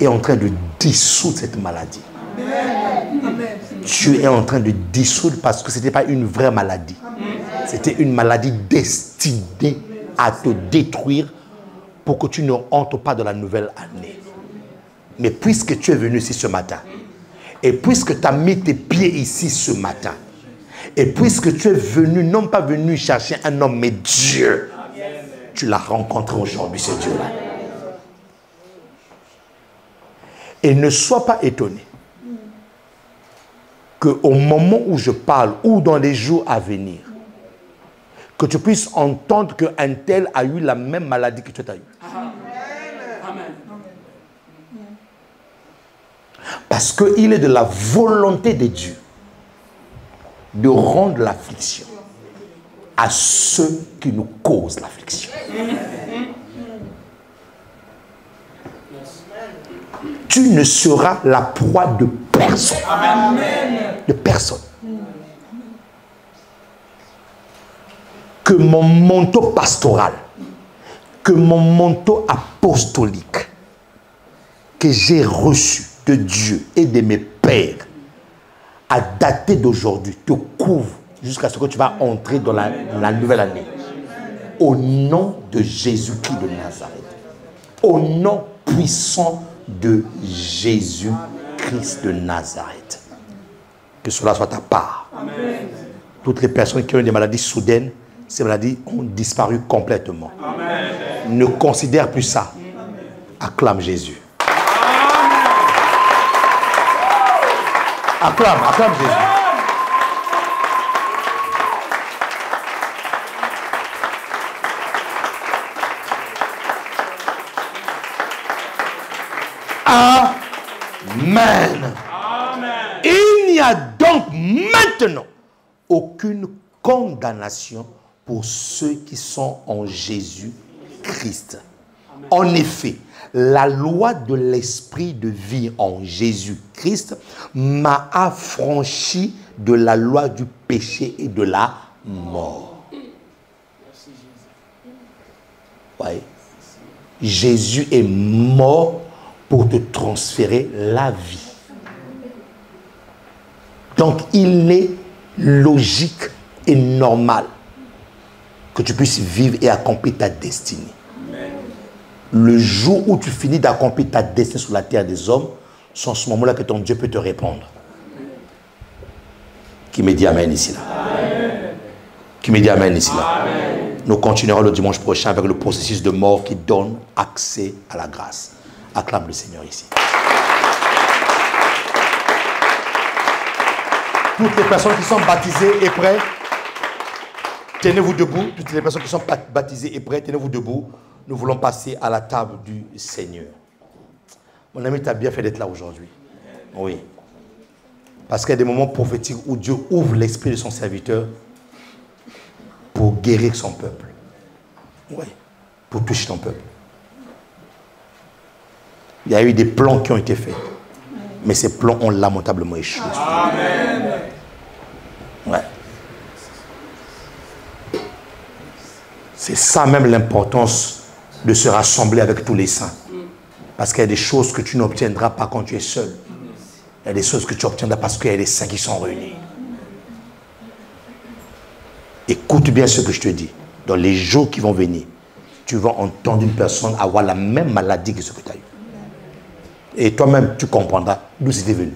est en train de dissoudre cette maladie. Amen. Dieu est en train de dissoudre parce que ce n'était pas une vraie maladie. C'était une maladie destinée à te détruire pour que tu ne entres pas dans la nouvelle année. Mais puisque tu es venu ici ce matin, et puisque tu as mis tes pieds ici ce matin, et puisque tu es venu, non pas venu chercher un homme, mais Dieu, tu l'as rencontré aujourd'hui, ce Dieu-là. Et ne sois pas étonné qu'au moment où je parle, ou dans les jours à venir, que tu puisses entendre qu'un tel a eu la même maladie que tu as eu. Amen. Parce qu'il est de la volonté de Dieu de rendre l'affliction à ceux qui nous causent l'affliction. Tu ne seras la proie de personne. De personne. Que mon manteau pastoral, que mon manteau apostolique que j'ai reçu de Dieu et de mes pères à dater d'aujourd'hui te couvre jusqu'à ce que tu vas entrer dans la, la nouvelle année. Au nom de Jésus-Christ de Nazareth. Au nom puissant de Jésus-Christ de Nazareth. Que cela soit ta part. Amen. Toutes les personnes qui ont des maladies soudaines, ces maladies ont disparu complètement. Amen. Ne considère plus ça. Acclame Jésus. Acclame, acclame Jésus. Amen. Amen. Il n'y a donc maintenant aucune condamnation pour ceux qui sont en Jésus-Christ. En effet, la loi de l'esprit de vie en Jésus-Christ m'a affranchi de la loi du péché et de la mort. Ouais. Jésus est mort pour te transférer la vie. Donc, il est logique et normal que tu puisses vivre et accomplir ta destinée. Amen. Le jour où tu finis d'accomplir ta destinée sur la terre des hommes, c'est en ce moment-là que ton Dieu peut te répondre. Qui me dit Amen ici là? Amen. Qui me dit Amen ici là? Amen. Nous continuerons le dimanche prochain avec le processus de mort qui donne accès à la grâce. Acclame le Seigneur ici. Toutes les personnes qui sont baptisées et prêtes, tenez-vous debout. Toutes les personnes qui sont baptisées et prêtes, tenez-vous debout. Nous voulons passer à la table du Seigneur. Mon ami, tu as bien fait d'être là aujourd'hui. Oui. Parce qu'il y a des moments prophétiques où Dieu ouvre l'esprit de son serviteur pour guérir son peuple. Oui. Pour toucher ton peuple. Il y a eu des plans qui ont été faits. Mais ces plans ont lamentablement échoué. Amen. Ouais. C'est ça même l'importance de se rassembler avec tous les saints. Parce qu'il y a des choses que tu n'obtiendras pas quand tu es seul. Il y a des choses que tu obtiendras parce qu'il y a des saints qui sont réunis. Écoute bien ce que je te dis. Dans les jours qui vont venir, tu vas entendre une personne avoir la même maladie que ce que tu as eu. Et toi-même, tu comprendras d'où c'était venu.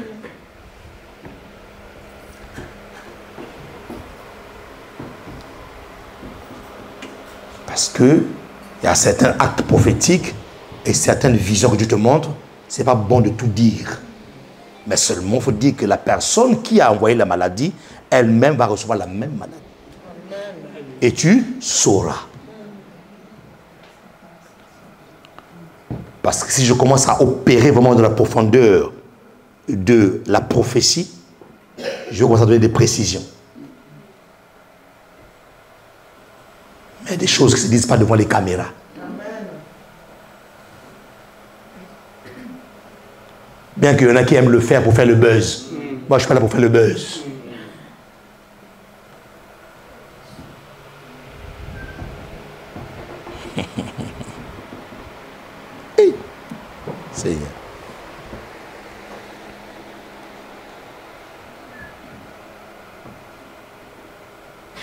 Parce que il y a certains actes prophétiques et certaines visions que Dieu te montre, ce n'est pas bon de tout dire. Mais seulement, il faut dire que la personne qui a envoyé la maladie, elle-même va recevoir la même maladie. Et tu sauras. Parce que si je commence à opérer vraiment dans la profondeur de la prophétie, je vais commencer à donner des précisions. Mais des choses qui ne se disent pas devant les caméras. Amen. Bien qu'il y en a qui aiment le faire pour faire le buzz. Mm. Moi, je ne suis pas là pour faire le buzz. Mm. Hey. Seigneur.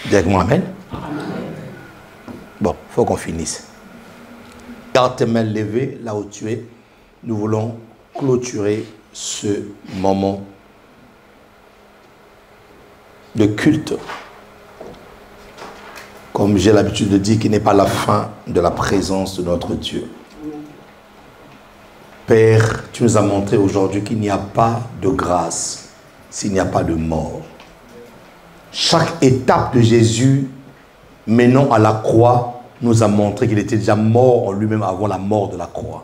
Dis avec moi, amen. Bon, il faut qu'on finisse. Garde tes mains levées là où tu es. Nous voulons clôturer ce moment de culte. Comme j'ai l'habitude de dire, qui n'est pas la fin de la présence de notre Dieu. Père, tu nous as montré aujourd'hui qu'il n'y a pas de grâce s'il n'y a pas de mort. Chaque étape de Jésus menant à la croix nous a montré qu'il était déjà mort en lui-même avant la mort de la croix.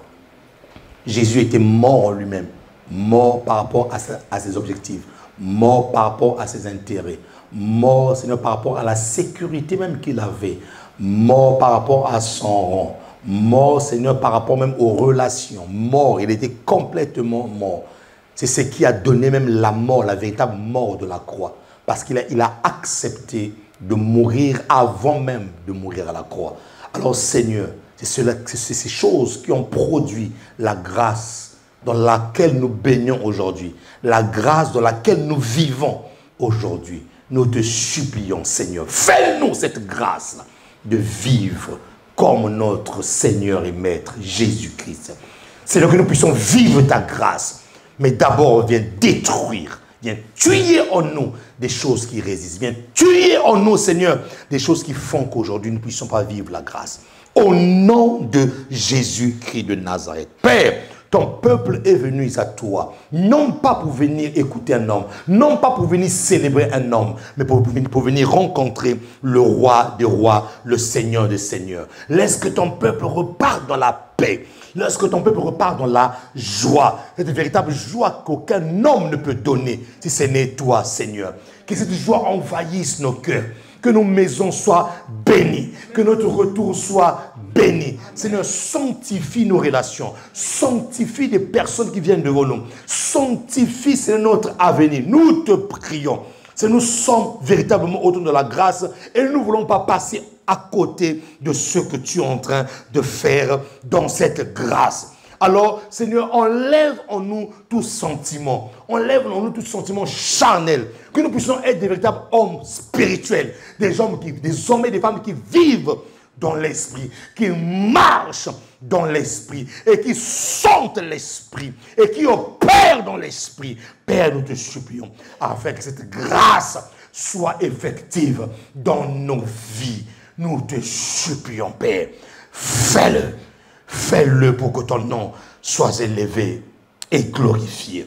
Jésus était mort en lui-même, mort par rapport à, sa, à ses objectifs, mort par rapport à ses intérêts, mort, Seigneur, par rapport à la sécurité même qu'il avait, mort par rapport à son rang, mort, Seigneur, par rapport même aux relations, mort, il était complètement mort. C'est ce qui a donné même la mort, la véritable mort de la croix, parce qu'il a, il a accepté de mourir avant même de mourir à la croix. Alors Seigneur, c'est ces choses qui ont produit la grâce dans laquelle nous baignons aujourd'hui, la grâce dans laquelle nous vivons aujourd'hui. Nous te supplions, Seigneur, fais-nous cette grâce de vivre comme notre Seigneur et Maître Jésus-Christ. Seigneur, que nous puissions vivre ta grâce, mais d'abord viens détruire, viens tuer en nous des choses qui résistent, viens tuer en nous, Seigneur, des choses qui font qu'aujourd'hui nous ne puissions pas vivre la grâce. Au nom de Jésus-Christ de Nazareth. Père, ton peuple est venu à toi, non pas pour venir écouter un homme, non pas pour venir célébrer un homme, mais pour, pour venir rencontrer le roi des rois, le Seigneur des seigneurs. Laisse que ton peuple reparte dans la paix. Laisse que ton peuple reparte dans la joie. Cette véritable joie qu'aucun homme ne peut donner si ce n'est toi, Seigneur. Que cette joie envahisse nos cœurs. Que nos maisons soient bénies. Que notre retour soit béni. Seigneur, sanctifie nos relations. Sanctifie les personnes qui viennent devant nous. Sanctifie, c'est notre avenir. Nous te prions. C'est nous sommes véritablement autour de la grâce et nous ne voulons pas passer à côté de ce que tu es en train de faire dans cette grâce. Alors, Seigneur, enlève en nous tout sentiment. Enlève en nous tout sentiment charnel. Que nous puissions être des véritables hommes spirituels. Des hommes, qui, des hommes et des femmes qui vivent dans l'esprit. Qui marchent dans l'esprit. Et qui sentent l'esprit. Et qui opèrent dans l'esprit. Père, nous te supplions. Afin que cette grâce soit effective dans nos vies. Nous te supplions, Père. Fais-le. Fais-le pour que ton nom soit élevé et glorifié.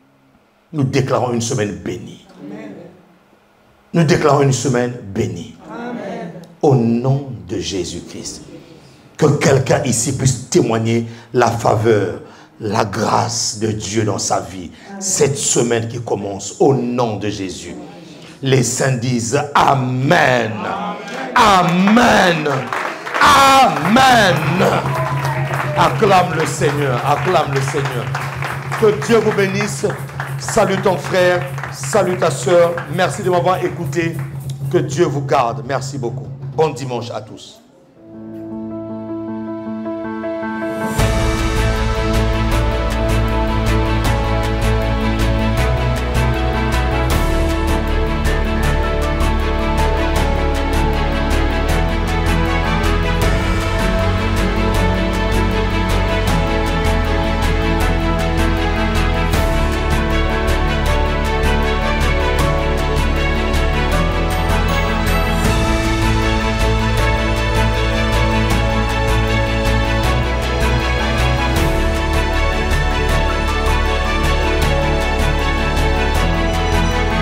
Nous déclarons une semaine bénie. Amen. Nous déclarons une semaine bénie. Amen. Au nom de Jésus-Christ. Que quelqu'un ici puisse témoigner la faveur, la grâce de Dieu dans sa vie. Amen. Cette semaine qui commence au nom de Jésus. Les saints disent Amen. Amen. Amen. Amen. Acclame le Seigneur, acclame le Seigneur. Que Dieu vous bénisse. Salut ton frère, salut ta soeur. Merci de m'avoir écouté. Que Dieu vous garde. Merci beaucoup. Bon dimanche à tous.